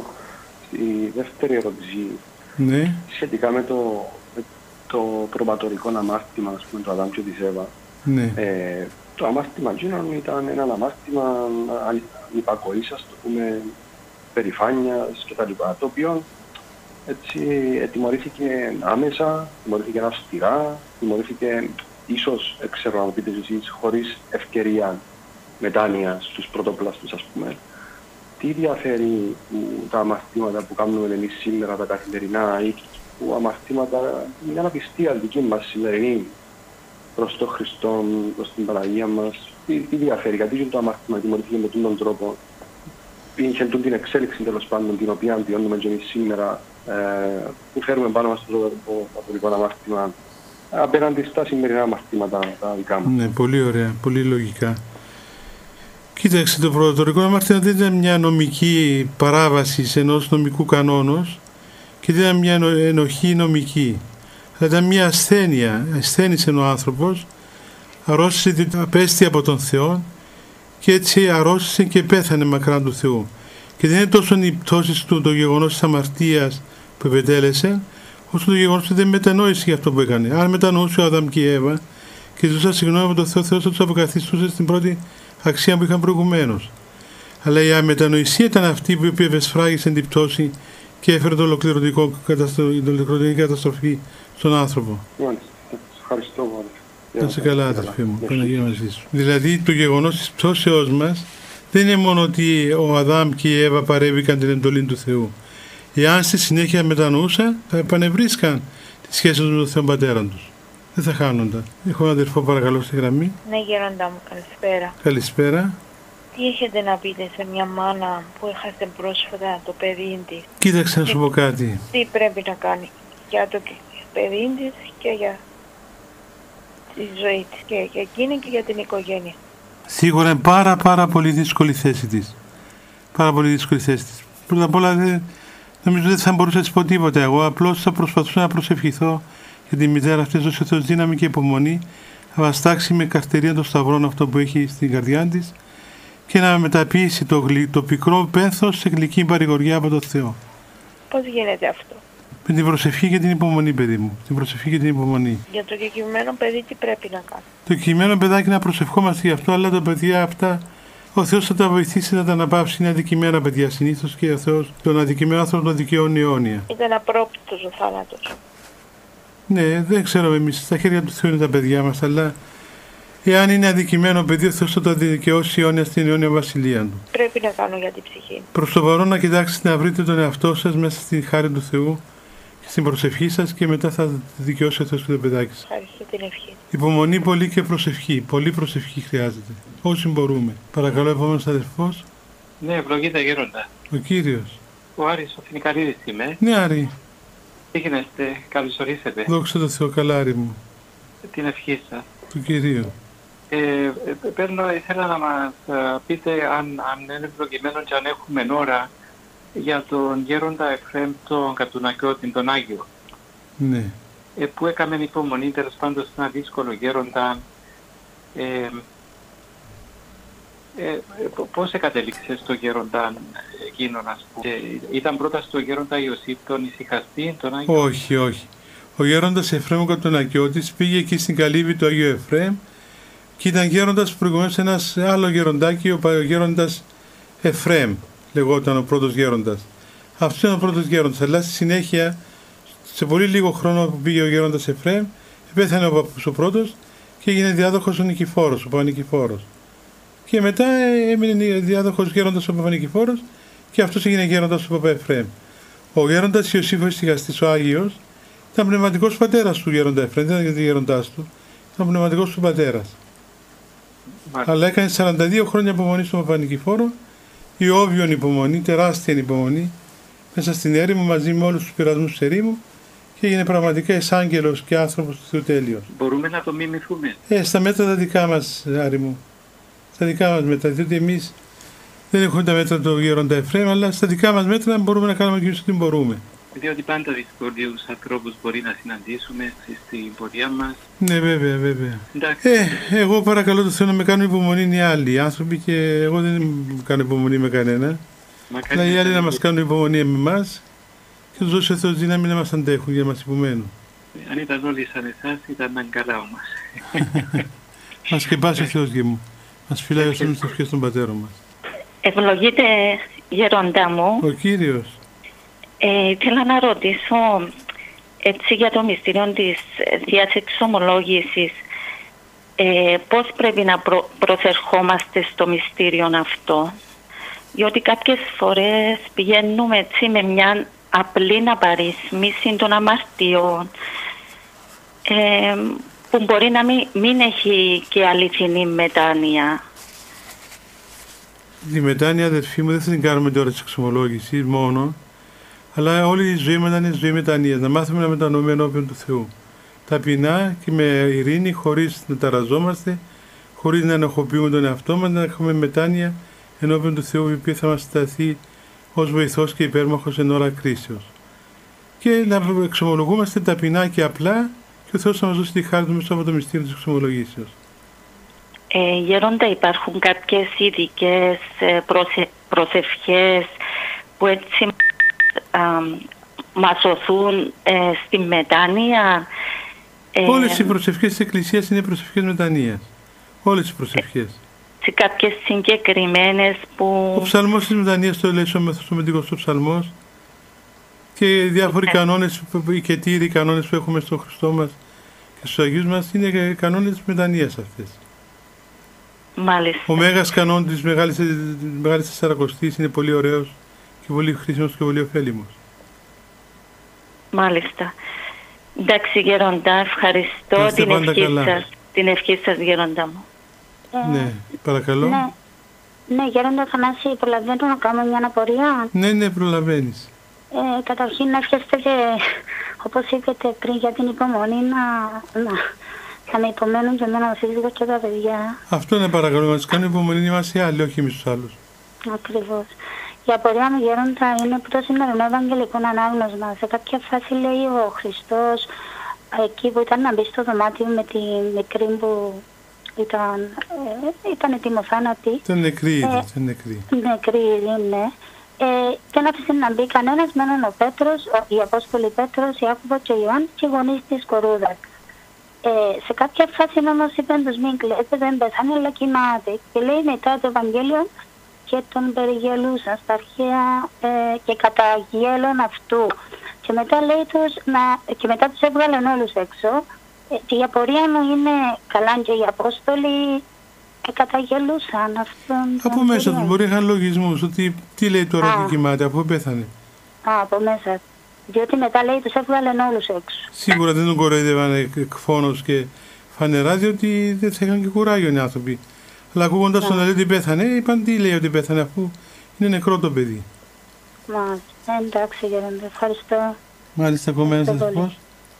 Η δεύτερη ερώτηση, ναι. σχετικά με το, με το προπατορικό αμάρτημα, ας πούμε, του Αδάμ και της Εύα. Ναι. Ε, το αμάρτημα εκείνον ήταν ένα αμάρτημα ανυπακοής, ας το πούμε, περηφάνειας κτλ. Το οποίο έτσι τιμωρήθηκε άμεσα, τιμωρήθηκε αυστηρά, τιμωρήθηκε ίσως, ξέρω να μου πείτε εσείς, χωρίς ευκαιρία μετάνοια στους πρωτοπλαστούς, ας πούμε. Τι διαφέρει τα αμαρτήματα που κάνουμε εμείς σήμερα, τα καθημερινά, ή που αμαρτήματα, μια απιστία δική μας σημερινή προς τον Χριστό, προς την Παναγία μας, τι, τι διαφέρει, γιατί το αμαρτήμα τιμωρήθηκε με τον τρόπο, είχε την εξέλιξη τέλος πάντων την οποία βιώνουμε και εμείς σήμερα, ε, που φέρουμε πάνω μας το πατρικό αμαρτήμα απέναντι στα σημερινά αμαρτήματα τα δικά μας. Ναι, πολύ ωραία, πολύ λογικά. Κοίταξε, το πρωτοτορικό αμάρτημα δεν ήταν μια νομική παράβαση ενός νομικού κανόνος και δεν ήταν μια ενοχή νομική. Αλλά ήταν μια ασθένεια. Ασθένησε ο άνθρωπος, αρρώστησε την απέστη από τον Θεό και έτσι αρρώστησε και πέθανε μακράν του Θεού. Και δεν είναι τόσο οι πτώσεις του το γεγονός της αμαρτίας που επετέλεσε, όσο το γεγονός ότι δεν μετανόησε για αυτό που έκανε. Αν μετανοούσε ο Αδάμ και η Εύα και ζητούσαν συγγνώμη από τον Θεό, ο Θεός θα τους αποκαθιστούσε στην πρώτη αξία που είχαν προηγουμένως. Αλλά η αμετανοησία ήταν αυτή που ευεσφράγησε την πτώση και έφερε την ολοκληρωτική καταστροφή στον άνθρωπο. Μάλιστα. Ευχαριστώ πολύ. Να είσαι καλά, αδερφή μου. Παναγία μαζί σου. Δηλαδή, το γεγονός της πτώσεώς μας δεν είναι μόνο ότι ο Αδάμ και η Εύα παρέβηκαν την εντολή του Θεού. Εάν στη συνέχεια μετανοούσαν, θα επανευρίσκαν τη σχέση τους με τον Θεό Πατέρα τους. Δεν θα χάνονταν. Έχω έναν αδερφό, παρακαλώ, στη γραμμή. Ναι, γέροντά μου, καλησπέρα. Καλησπέρα. Τι έχετε να πείτε σε μια μάνα που έχασε πρόσφατα το παιδί της? Κοίταξε να σου πω κάτι. Τι πρέπει να κάνει για το παιδί της και για τη ζωή της και για εκείνη και για την οικογένεια? Σίγουρα είναι πάρα πάρα πολύ δύσκολη θέση της. Πάρα πολύ δύσκολη θέση της. Πρώτα απ' όλα δεν, νομίζω δεν θα μπορούσα να της πω τίποτα. Εγώ απλώς θα προσπαθούσα να προσευχηθώ για τη μητέρα αυτή, δώσει ο Θεός δύναμη και υπομονή, θα βαστάξει με καρτερία των σταυρών αυτό που έχει στην καρδιά της και να μεταποιήσει το, γλυ, το πικρό πένθος σε γλυκή παρηγοριά από τον Θεό. Πώς γίνεται αυτό? Με την προσευχή και την υπομονή, παιδί μου. Την προσευχή και την υπομονή. Για το κεκοιμένο παιδί τι πρέπει να κάνει? Το κεκοιμένο παιδάκι να προσευχόμαστε γι' αυτό, αλλά τα παιδιά αυτά ο Θεός θα τα βοηθήσει να τα αναπαύσει. Είναι αδικημένα παιδιά συνήθως και ο Θεός τον αδικημένο άνθρωπο τον δικαιώνει αιώνια. Ήταν απρόπτωτος ο θάνατος. Ναι, δεν ξέρω εμείς, στα χέρια του Θεού είναι τα παιδιά μας, αλλά εάν είναι αδικημένο παιδί, ο Θεός θα το δικαιώσει αιώνια στην αιώνια βασιλεία του. Πρέπει να κάνω για την ψυχή. Προς το παρόν να κοιτάξετε να βρείτε τον εαυτό σας μέσα στη χάρη του Θεού και στην προσευχή σας και μετά θα δικαιώσει ο Θεός και το παιδάκι σας. Ευχαριστώ την ευχή. Υπομονή πολύ και προσευχή. Πολύ προσευχή χρειάζεται. Όσοι μπορούμε. Παρακαλώ, επόμενος αδερφός. Ναι, ευλογείτε γέροντα. Ο Κύριος. Ο Άρης ο Φινικαρίδης είμαι. Ναι, Άρη. Τι γίνεστε, καλωσορίσετε. Δόξα τω Θεώ, καλά, Άρη μου. Την ευχή σας. Του Κυρίου. Ε, ε, παίρνω, ήθελα να μας α, πείτε αν, αν είναι ευλογημένο και αν έχουμε ώρα για τον γέροντα Εφραίμ τον Κατουνακιώτη, τον Άγιο. Ναι. Ε, που έκαμε υπομονή τέλος πάντων σε ένα δύσκολο γέροντα. Ε, ε, πώς εκατέληξε στο γέροντα εκείνον, ας πούμε? Ε, ήταν πρώτα στο γέροντα Ιωσήφ τον ησυχαστή, τον Άγιο? Όχι, όχι. Ο γέροντας Εφραίμ ο Κατουνακιώτης πήγε εκεί στην καλύβη του Αγίου Εφραίμ και ήταν γέροντας προηγουμένως ένας άλλο γεροντάκι, ο γέροντας Εφραίμ λεγόταν ο πρώτος γέροντας. Αυτός ήταν ο πρώτος γέροντας, αλλά στη συνέχεια, σε πολύ λίγο χρόνο που πήγε ο γέροντας Εφραίμ, πέθανε ο παππούς ο πρώτος και έγινε διάδοχος ο Νικηφόρος, ο Παπανικηφόρος. Και μετά έμεινε διάδοχος γέροντας ο Παπανικηφόρος και αυτός έγινε γέροντας ο Παπα Εφραίμ. Ο γέροντας Ιωσήφ ο Ησυχαστής ο Άγιος ήταν πνευματικός πατέρας του γέροντα Εφραίμ, δεν ήταν γέροντάς του, ήταν πνευματικός του πατέρας. Μάλιστα. Αλλά έκανε σαράντα δύο χρόνια υπομονή στον Παπανικηφόρο, η όβιον υπομονή, τεράστια υπομονή, μέσα στην έρημο μαζί με όλους τους πειρασμούς της ερήμου και έγινε πραγματικά εισάγγελος και άνθρωπος του Θεού τέλειος. Μπορούμε να το μιμηθούμε? Ε, στα μέτρα τα δικά μας, Άρη μου. Στα δικά μας μέτρα, διότι εμείς δεν έχουμε τα μέτρα του γέροντα Εφραίμ, αλλά στα δικά μας μέτρα μπορούμε να κάνουμε και εμείς ό,τι μπορούμε. διότι πάντα δυσκολίους ανθρώπους μπορεί να συναντήσουμε στην πορεία μας. Ναι, βέβαια, βέβαια. Ε, εγώ παρακαλώ το Θεό να με κάνουν υπομονή οι άλλοι άνθρωποι και εγώ δεν κάνω υπομονή με κανένα. Αλλά οι άλλοι να μας κάνουν υπομονή με εμάς και τους δώσει ο Θεός δύναμη να μας αντέχουν για να μας υπομένουν. Αν ήταν όλοι σαν εσάς, ήταν καλά όμως. Μας σκεπάσει ο Θεός, γη μου. Μας φυλάει ως τις ευχές των πατέρων μας. Ευλογείτε, γεροντά μου. Ο Κύριος. Ε, ήθελα να ρωτήσω έτσι για το μυστήριο της Θείας Εξομολόγησης. Ε, πώς πρέπει να προ, προσερχόμαστε στο μυστήριο αυτό. Διότι κάποιες φορές πηγαίνουμε έτσι με μια απλή απαριθμίση των αμαρτιών ε, που μπορεί να μην, μην έχει και αληθινή μετάνοια. Τη μετάνοια, αδερφοί μου, δεν θα την κάνουμε τώρα της εξομολόγησης μόνο, αλλά όλη η ζωή μας είναι ζωή μετανοίας. Να μάθουμε να μετανοούμε ενώπιον του Θεού. Ταπεινά και με ειρήνη, χωρίς να ταραζόμαστε, χωρίς να ενοχοποιούμε τον εαυτό μας, να έχουμε μετάνοια ενώπιον του Θεού, η οποία θα μας σταθεί ως βοηθός και υπέρμαχος εν ώρα κρίσεως. Και να εξομολογούμαστε ταπεινά και απλά και ο Θεός θα μας δώσει τη χάρη του μέσα από το μυστήριο της εξομολογήσεως. Ε, Γέροντα, υπάρχουν κάποιες ειδικές προσε, προσευχές που έτσι α, μας οθούν ε, στη μετάνοια. Ε, Όλες οι προσευχές της Εκκλησίας είναι προσευχές μετανοίας. Όλες οι προσευχές. Σε κάποιες συγκεκριμένες που... Ο ψαλμός της μετανοίας, το λέει ο μεθοσομετικός ψαλμός, και οι διάφοροι yeah. κανόνες, οι κετήροι κανόνες που έχουμε στον Χριστό μας και στους Αγίους μας είναι κανόνες της μετανοίας αυτές. Μάλιστα. Ο μέγας κανόν της Μεγάλης, μεγάλης Τεσσαρακοστής είναι πολύ ωραίος και πολύ χρήσιμος και πολύ ωφέλιμος. Μάλιστα. Εντάξει, Γεροντά, ευχαριστώ την ευχή, σας, την ευχή σας, Γεροντά μου. Ε, ναι, παρακαλώ. Ναι, ναι, Γέροντα Θανάση, προλαβαίνω να κάνω μια αναπορία. Ναι, ναι, προλαβαίνεις. Ε, καταρχήν να ευχαριστώ και, όπως είπατε πριν, για την υπομονή να, να, να με υπομένουν και εμένα ο σύζυγος και τα παιδιά. Αυτό είναι παρακαλώ, να τους κάνουν υπομονή είμαστε άλλοι, όχι εμείς τους άλλους. Ακριβώς. Η απορία μου, Γέροντα, είναι που το σημερινό ευαγγελικό ανάγνωσμα. Σε κάποια φάση λέει ο Χριστός, εκεί που ήταν να μπει στο δωμάτιο με τη μικρή που ήταν, ε, ήταν ετοιμοθάνατη. Ήταν νεκρή, ε, ήταν νεκρή. Νεκρή, ναι. Ε, δεν άφησε να μπει κανένας, μένουν ο Πέτρος, οι Απόστολοι Πέτρος, Ιάκωβο και Ιωάνν και οι γονείς της κορούδας. Ε, σε κάποια φάση όμως είπαν τους μην κλαίσετε, δεν πεθάνει αλλά κοιμάται. Και λέει μετά το Ευαγγέλιο και τον περιγελούσαν στα αρχαία ε, και κατά γέλων αυτού. Και μετά λέει τους, να, και μετά τους έβγαλαν όλους έξω. Ε, και η απορία μου είναι καλά και οι Απόστολοι και καταγελούσαν αυτόν. Από μέσα του μπορεί να είχαν λογισμούς, ότι τι λέει τώρα και κοιμάται, αφού πέθανε. Α, από μέσα. Διότι μετά λέει τους έβγαλαν όλους έξω. Σίγουρα δεν τον κοροϊδεύαν εκφώνος και φανερά, διότι δεν θα είχαν και κουράγιο οι άνθρωποι. Αλλά ακούγοντας τον να λέει ότι πέθανε, είπαν τι λέει ότι πέθανε, αφού είναι νεκρό το παιδί. Μάλιστα, εντάξει Γέροντα, ευχαριστώ. Μάλιστα, ακόμα ένας δεσπός.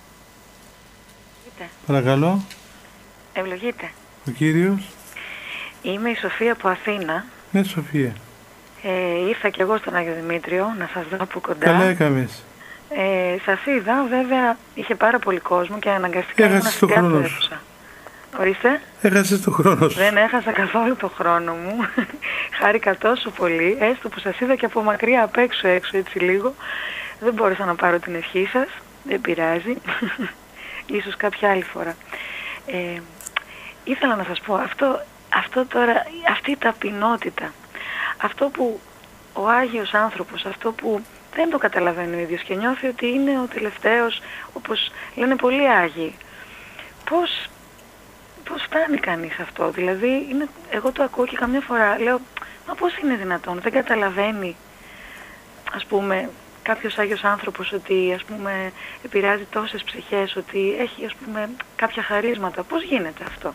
Παρακαλώ. Ευλογείτε. Ο Κύριος. Είμαι η Σοφία από Αθήνα. Ναι, Σοφία. Ε, ήρθα κι εγώ στον Άγιο Δημήτριο να σας δω από κοντά. Καλά έκαμες. Ε, σας είδα, βέβαια είχε πάρα πολύ κόσμο και αναγκαστικά ήμουν στην κάτω αίθουσα. Ορίστε. Έχασες το χρόνο σου. Δεν έχασα καθόλου το χρόνο μου. Χάρηκα τόσο πολύ, έστω που σας είδα και από μακριά απ' έξω έξω έτσι λίγο. Δεν μπόρεσα να πάρω την ευχή σας, δεν πειράζει. Ίσως κάποια άλλη φορά. Ε, ήθελα να σας πω, αυτό, αυτό τώρα, αυτή η ταπεινότητα, αυτό που ο Άγιος άνθρωπος, αυτό που δεν το καταλαβαίνει ο ίδιος και νιώθει ότι είναι ο τελευταίος, όπως λένε πολλοί Άγιοι. Πώς, πώς φτάνει κανείς αυτό, δηλαδή είναι, εγώ το ακούω και καμιά φορά λέω, μα πώς είναι δυνατόν, δεν καταλαβαίνει, ας πούμε, κάποιος Άγιος άνθρωπος ότι ας πούμε επηρεάζει τόσες ψυχές, ότι έχει ας πούμε κάποια χαρίσματα. Πώς γίνεται αυτό?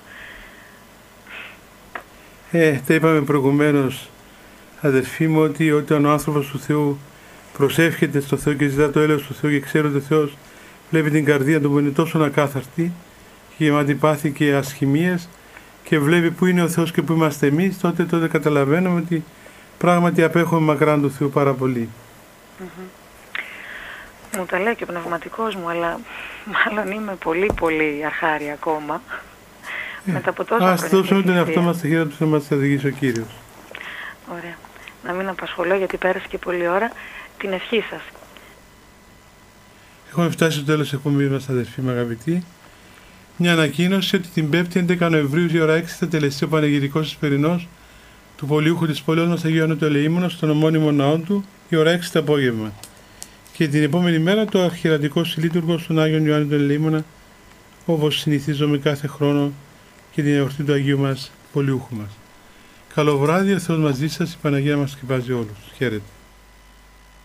Ε, τα είπαμε προηγουμένως, αδερφοί μου, ότι όταν ο άνθρωπος του Θεού προσεύχεται στο Θεό και ζητά το έλεος του Θεού και ξέρει ότι ο Θεός βλέπει την καρδία του που είναι τόσο ακάθαρτη και γεμάτη πάθη και ασχημίες και βλέπει που είναι ο Θεός και που είμαστε εμείς, τότε, τότε καταλαβαίνουμε ότι πράγματι απέχουμε μακράν του Θεού πάρα πολύ. Mm-hmm. Μου τα λέει και ο πνευματικός μου, αλλά μάλλον είμαι πολύ πολύ αρχάρια ακόμα. Ε, Μετά από τόσο ας δώσουμε τον εαυτό μας στα χέρια του, να μας οδηγήσει ο Κύριος. Ωραία. Να μην απασχολώ, γιατί πέρασε και πολλή ώρα. Την ευχή σας. Έχουμε φτάσει στο τέλος της εκπομπής μας, αδερφοί μου αγαπητοί. Μια ανακοίνωση ότι την Πέμπτη έντεκα Νοεμβρίου η ώρα έξι θα τελεστεί ο πανηγυρικός Εσπερινός του Πολιούχου της πόλεως μας Αγίου Ιωάννου του Ελεήμονα στον ομώνυμο ναό του η ώρα έξι το απόγευμα. Και την επόμενη μέρα το αρχιερατικό συλλήτουργο στον Άγιον Ιωάννη του Ελεήμονα, όπως συνηθίζομαι κάθε χρόνο και την εορτή του Αγίου μας Πολιούχου μας. Καλό βράδυ, ο Θεός μαζί σας, η Παναγία μας σκεπάζει όλους. Χαίρετε.